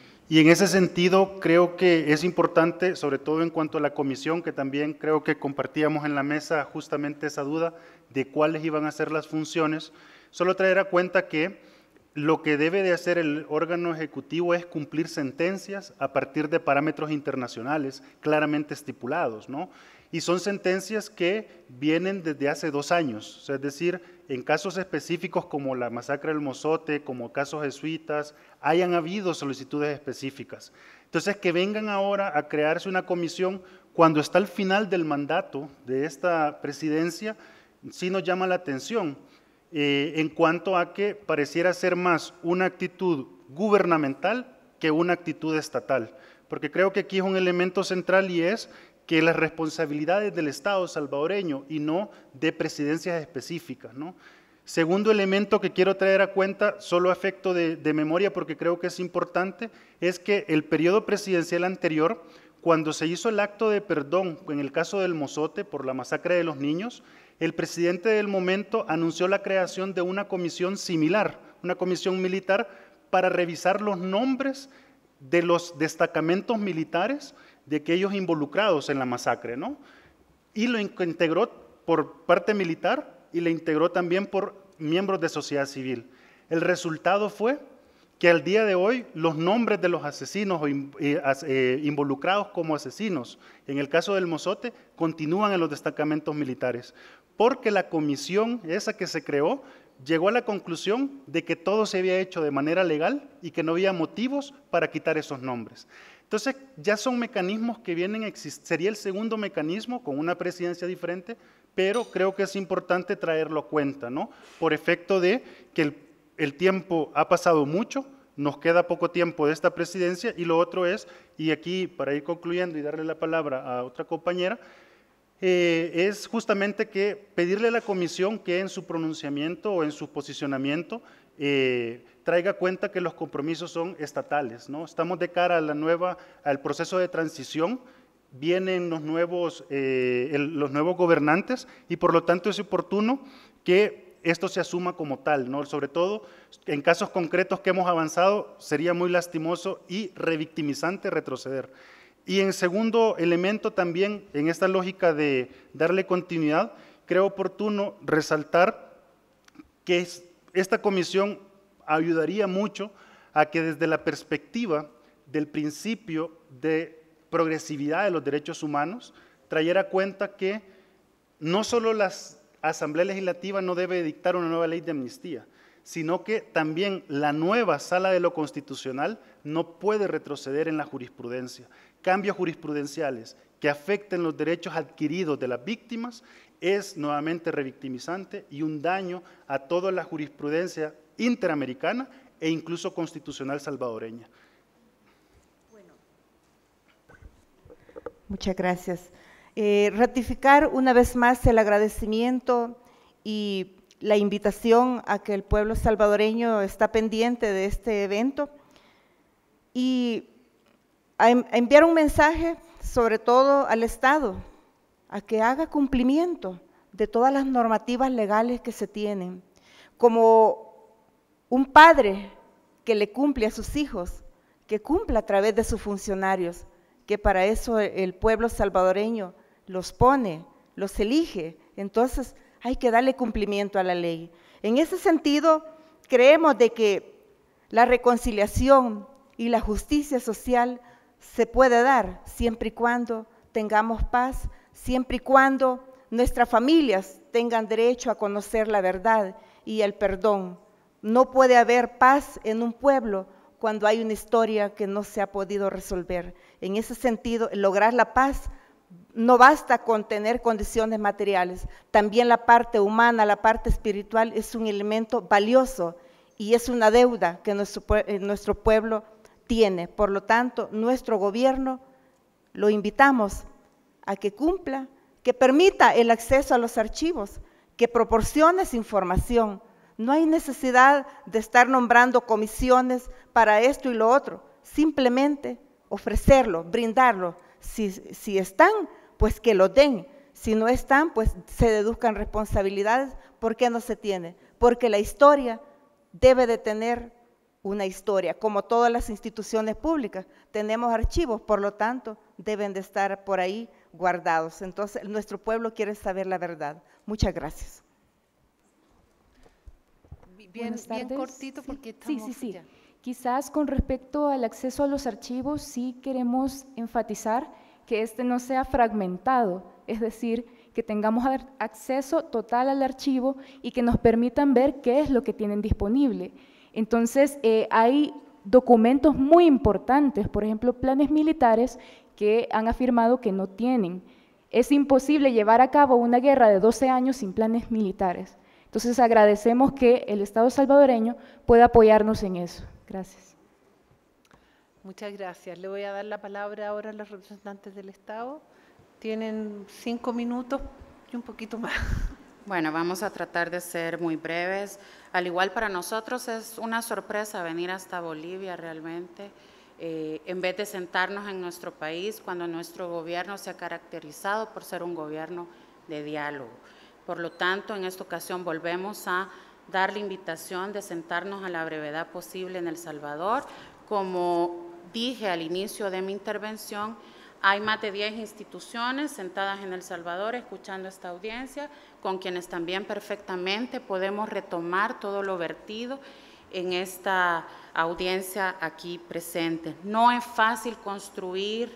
Y en ese sentido creo que es importante, sobre todo en cuanto a la comisión, que también creo que compartíamos en la mesa justamente esa duda de cuáles iban a ser las funciones, solo traer a cuenta que lo que debe de hacer el órgano ejecutivo es cumplir sentencias a partir de parámetros internacionales claramente estipulados, ¿no? Y son sentencias que vienen desde hace dos años, o sea, es decir, en casos específicos como la masacre del Mozote, como casos jesuitas, hayan habido solicitudes específicas. Entonces, que vengan ahora a crearse una comisión cuando está al final del mandato de esta presidencia, sí nos llama la atención. Eh, en cuanto a que pareciera ser más una actitud gubernamental que una actitud estatal, porque creo que aquí es un elemento central y es que las responsabilidades del Estado salvadoreño y no de presidencias específicas, ¿no? Segundo elemento que quiero traer a cuenta, solo a efecto de, de memoria porque creo que es importante, es que el periodo presidencial anterior, cuando se hizo el acto de perdón en el caso del Mozote por la masacre de los niños, el presidente del momento anunció la creación de una comisión similar, una comisión militar para revisar los nombres de los destacamentos militares de aquellos involucrados en la masacre, ¿no? Y lo integró por parte militar y le integró también por miembros de sociedad civil. El resultado fue que al día de hoy los nombres de los asesinos eh, involucrados como asesinos, en el caso del Mozote, continúan en los destacamentos militares, porque la comisión esa que se creó llegó a la conclusión de que todo se había hecho de manera legal y que no había motivos para quitar esos nombres. Entonces, ya son mecanismos que vienen a existir, sería el segundo mecanismo con una presidencia diferente, pero creo que es importante traerlo a cuenta, ¿no? Por efecto de que el El tiempo ha pasado mucho, nos queda poco tiempo de esta presidencia y lo otro es, y aquí para ir concluyendo y darle la palabra a otra compañera, eh, es justamente que pedirle a la comisión que en su pronunciamiento o en su posicionamiento eh, traiga cuenta que los compromisos son estatales, ¿no? Estamos de cara a la nueva, al proceso de transición, vienen los nuevos, eh, el, los nuevos gobernantes y por lo tanto es oportuno que esto se asuma como tal, ¿no? Sobre todo en casos concretos que hemos avanzado, sería muy lastimoso y revictimizante retroceder. Y en segundo elemento también, en esta lógica de darle continuidad, creo oportuno resaltar que esta comisión ayudaría mucho a que desde la perspectiva del principio de progresividad de los derechos humanos, trayera cuenta que no solo las Asamblea Legislativa no debe dictar una nueva ley de amnistía, sino que también la nueva Sala de lo Constitucional no puede retroceder en la jurisprudencia. Cambios jurisprudenciales que afecten los derechos adquiridos de las víctimas es nuevamente revictimizante y un daño a toda la jurisprudencia interamericana e incluso constitucional salvadoreña. Bueno. Muchas gracias. Eh, ratificar una vez más el agradecimiento y la invitación a que el pueblo salvadoreño está pendiente de este evento y a, a enviar un mensaje sobre todo al Estado, a que haga cumplimiento de todas las normativas legales que se tienen, como un padre que le cumple a sus hijos, que cumpla a través de sus funcionarios, que para eso el pueblo salvadoreño los pone, los elige, entonces hay que darle cumplimiento a la ley. En ese sentido, creemos de que la reconciliación y la justicia social se puede dar siempre y cuando tengamos paz, siempre y cuando nuestras familias tengan derecho a conocer la verdad y el perdón. No puede haber paz en un pueblo cuando hay una historia que no se ha podido resolver. En ese sentido, lograr la paz no basta con tener condiciones materiales, también la parte humana, la parte espiritual es un elemento valioso y es una deuda que nuestro, nuestro pueblo tiene. Por lo tanto, nuestro gobierno lo invitamos a que cumpla, que permita el acceso a los archivos, que proporcione esa información No hay necesidad de estar nombrando comisiones para esto y lo otro, simplemente ofrecerlo, brindarlo. Si, si están, pues que lo den. Si no están, pues se deduzcan responsabilidades. ¿Por qué no se tiene? Porque la historia debe de tener una historia, como todas las instituciones públicas. Tenemos archivos, por lo tanto, deben de estar por ahí guardados. Entonces, nuestro pueblo quiere saber la verdad. Muchas gracias. Bien, bien cortito porque estamos Sí, sí, sí. ya. Quizás con respecto al acceso a los archivos, sí queremos enfatizar que este no sea fragmentado, es decir, que tengamos acceso total al archivo y que nos permitan ver qué es lo que tienen disponible. Entonces, eh, hay documentos muy importantes, por ejemplo, planes militares que han afirmado que no tienen. Es imposible llevar a cabo una guerra de doce años sin planes militares. Entonces, agradecemos que el Estado salvadoreño pueda apoyarnos en eso. Gracias. Muchas gracias. Le voy a dar la palabra ahora a los representantes del Estado. Tienen cinco minutos y un poquito más. Bueno, vamos a tratar de ser muy breves. Al igual para nosotros es una sorpresa venir hasta Bolivia realmente, eh, en vez de sentarnos en nuestro país cuando nuestro gobierno se ha caracterizado por ser un gobierno de diálogo. Por lo tanto, en esta ocasión volvemos a dar la invitación de sentarnos a la brevedad posible en El Salvador. Como dije al inicio de mi intervención, hay más de diez instituciones sentadas en El Salvador escuchando esta audiencia, con quienes también perfectamente podemos retomar todo lo vertido en esta audiencia aquí presente. No es fácil construir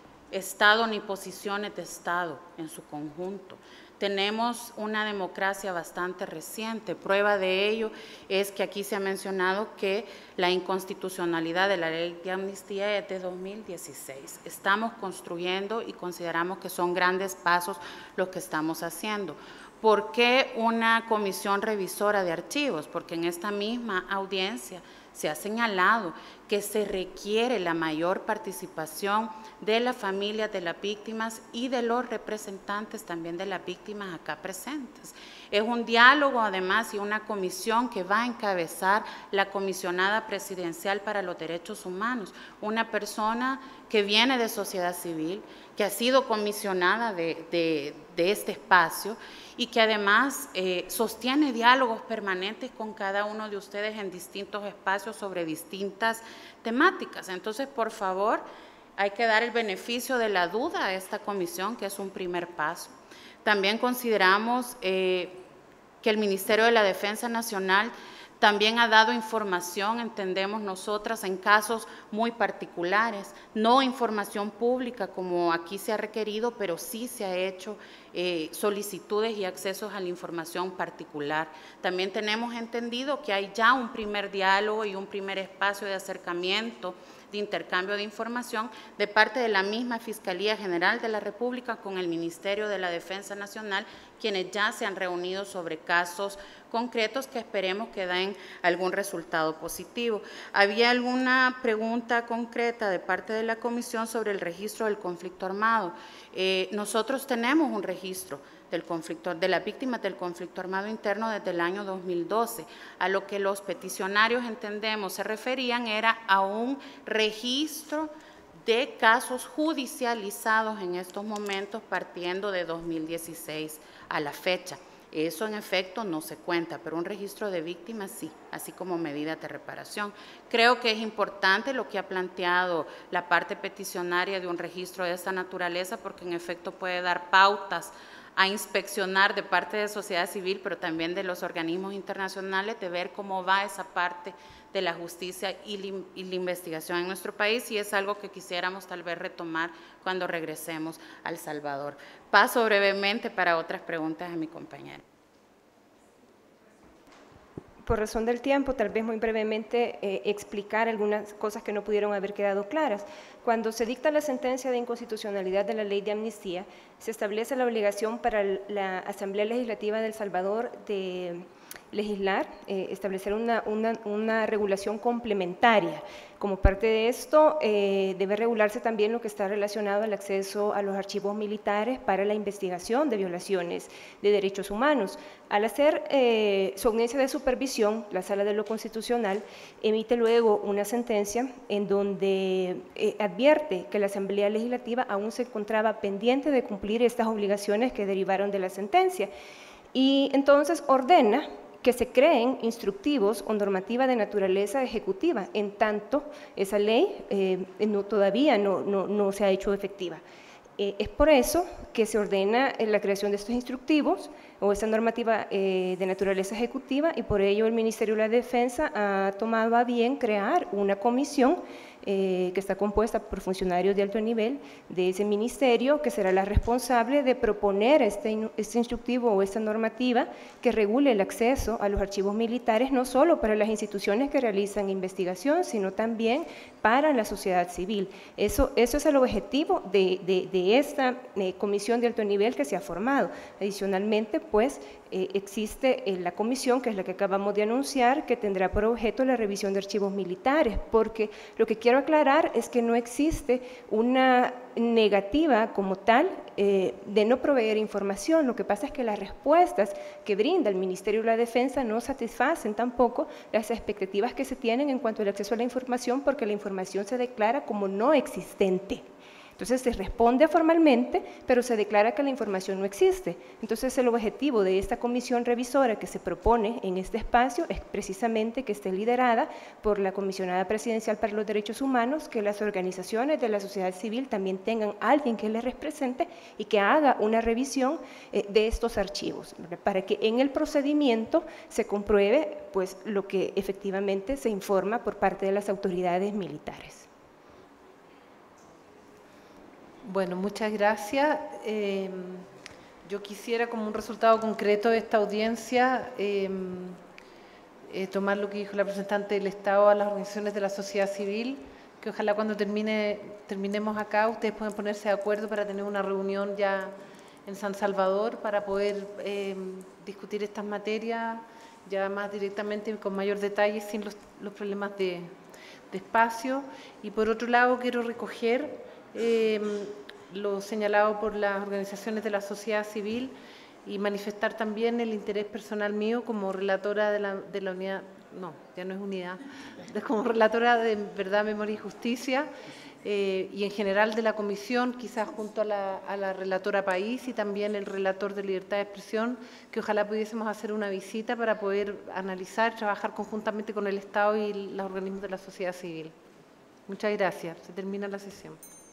Estado ni posiciones de Estado en su conjunto. Tenemos una democracia bastante reciente. Prueba de ello es que aquí se ha mencionado que la inconstitucionalidad de la ley de amnistía es de dos mil dieciséis. Estamos construyendo y consideramos que son grandes pasos los que estamos haciendo. ¿Por qué una comisión revisora de archivos? Porque en esta misma audiencia se ha señalado que se requiere la mayor participación de las familias de las víctimas y de los representantes también de las víctimas acá presentes. Es un diálogo además y una comisión que va a encabezar la comisionada presidencial para los derechos humanos, una persona que viene de sociedad civil, que ha sido comisionada de, de, de este espacio y que además eh, sostiene diálogos permanentes con cada uno de ustedes en distintos espacios sobre distintas temáticas. Entonces, por favor, hay que dar el beneficio de la duda a esta comisión, que es un primer paso. También consideramos eh, que el Ministerio de la Defensa Nacional también ha dado información, entendemos nosotras, en casos muy particulares, no información pública como aquí se ha requerido, pero sí se ha hecho eh, solicitudes y accesos a la información particular. También tenemos entendido que hay ya un primer diálogo y un primer espacio de acercamiento, de intercambio de información de parte de la misma Fiscalía General de la República con el Ministerio de la Defensa Nacional, quienes ya se han reunido sobre casos concretos que esperemos que den algún resultado positivo. Había alguna pregunta concreta de parte de la comisión sobre el registro del conflicto armado. Eh, nosotros tenemos un registro del conflicto, de las víctimas del conflicto armado interno desde el año dos mil doce. A lo que los peticionarios, entendemos, se referían era a un registro de casos judicializados en estos momentos partiendo de dos mil dieciséis a la fecha. Eso en efecto no se cuenta, pero un registro de víctimas sí, así como medidas de reparación. Creo que es importante lo que ha planteado la parte peticionaria de un registro de esta naturaleza, porque en efecto puede dar pautas a inspeccionar de parte de sociedad civil, pero también de los organismos internacionales, de ver cómo va esa parte de la justicia y la, y la investigación en nuestro país, y es algo que quisiéramos tal vez retomar cuando regresemos a El Salvador. Paso brevemente para otras preguntas a mi compañera. Por razón del tiempo, tal vez muy brevemente eh, explicar algunas cosas que no pudieron haber quedado claras. Cuando se dicta la sentencia de inconstitucionalidad de la ley de amnistía, se establece la obligación para la Asamblea Legislativa de El Salvador de legislar, eh, establecer una, una, una regulación complementaria. Como parte de esto, eh, debe regularse también lo que está relacionado al acceso a los archivos militares para la investigación de violaciones de derechos humanos. Al hacer eh, su audiencia de supervisión, la Sala de lo Constitucional emite luego una sentencia en donde eh, advierte que la Asamblea Legislativa aún se encontraba pendiente de cumplir estas obligaciones que derivaron de la sentencia, y entonces ordena que se creen instructivos o normativa de naturaleza ejecutiva, en tanto esa ley eh, no, todavía no, no, no se ha hecho efectiva. Eh, es por eso que se ordena la creación de estos instructivos o esta normativa eh, de naturaleza ejecutiva, y por ello el Ministerio de la Defensa ha tomado a bien crear una comisión eh, que está compuesta por funcionarios de alto nivel de ese ministerio, que será la responsable de proponer este, este instructivo o esta normativa que regule el acceso a los archivos militares, no solo para las instituciones que realizan investigación, sino también para la sociedad civil. Eso, eso es el objetivo de, de, de esta eh, comisión de alto nivel que se ha formado. Adicionalmente, pues, eh, existe eh, la comisión, que es la que acabamos de anunciar, que tendrá por objeto la revisión de archivos militares, porque lo que quiero aclarar es que no existe una negativa como tal eh, de no proveer información. Lo que pasa es que las respuestas que brinda el Ministerio de la Defensa no satisfacen tampoco las expectativas que se tienen en cuanto al acceso a la información, porque la información se declara como no existente. Entonces se responde formalmente, pero se declara que la información no existe. Entonces el objetivo de esta comisión revisora que se propone en este espacio es precisamente que esté liderada por la Comisionada Presidencial para los Derechos Humanos, que las organizaciones de la sociedad civil también tengan alguien que les represente y que haga una revisión eh, de estos archivos, para que en el procedimiento se compruebe pues, lo que efectivamente se informa por parte de las autoridades militares. Bueno, muchas gracias. Eh, yo quisiera, como un resultado concreto de esta audiencia, eh, eh, tomar lo que dijo la representante del Estado a las organizaciones de la sociedad civil, que ojalá cuando termine, terminemos acá ustedes puedan ponerse de acuerdo para tener una reunión ya en San Salvador para poder eh, discutir estas materias ya más directamente y con mayor detalle, sin los, los problemas de, de espacio. Y por otro lado, quiero recoger Eh, lo señalado por las organizaciones de la sociedad civil y manifestar también el interés personal mío como relatora de la, de la unidad, no, ya no es unidad, como relatora de Verdad, Memoria y Justicia eh, y en general de la comisión, quizás junto a la, a la relatora País y también el relator de Libertad de Expresión, que ojalá pudiésemos hacer una visita para poder analizar, trabajar conjuntamente con el Estado y los organismos de la sociedad civil. Muchas gracias. Se termina la sesión.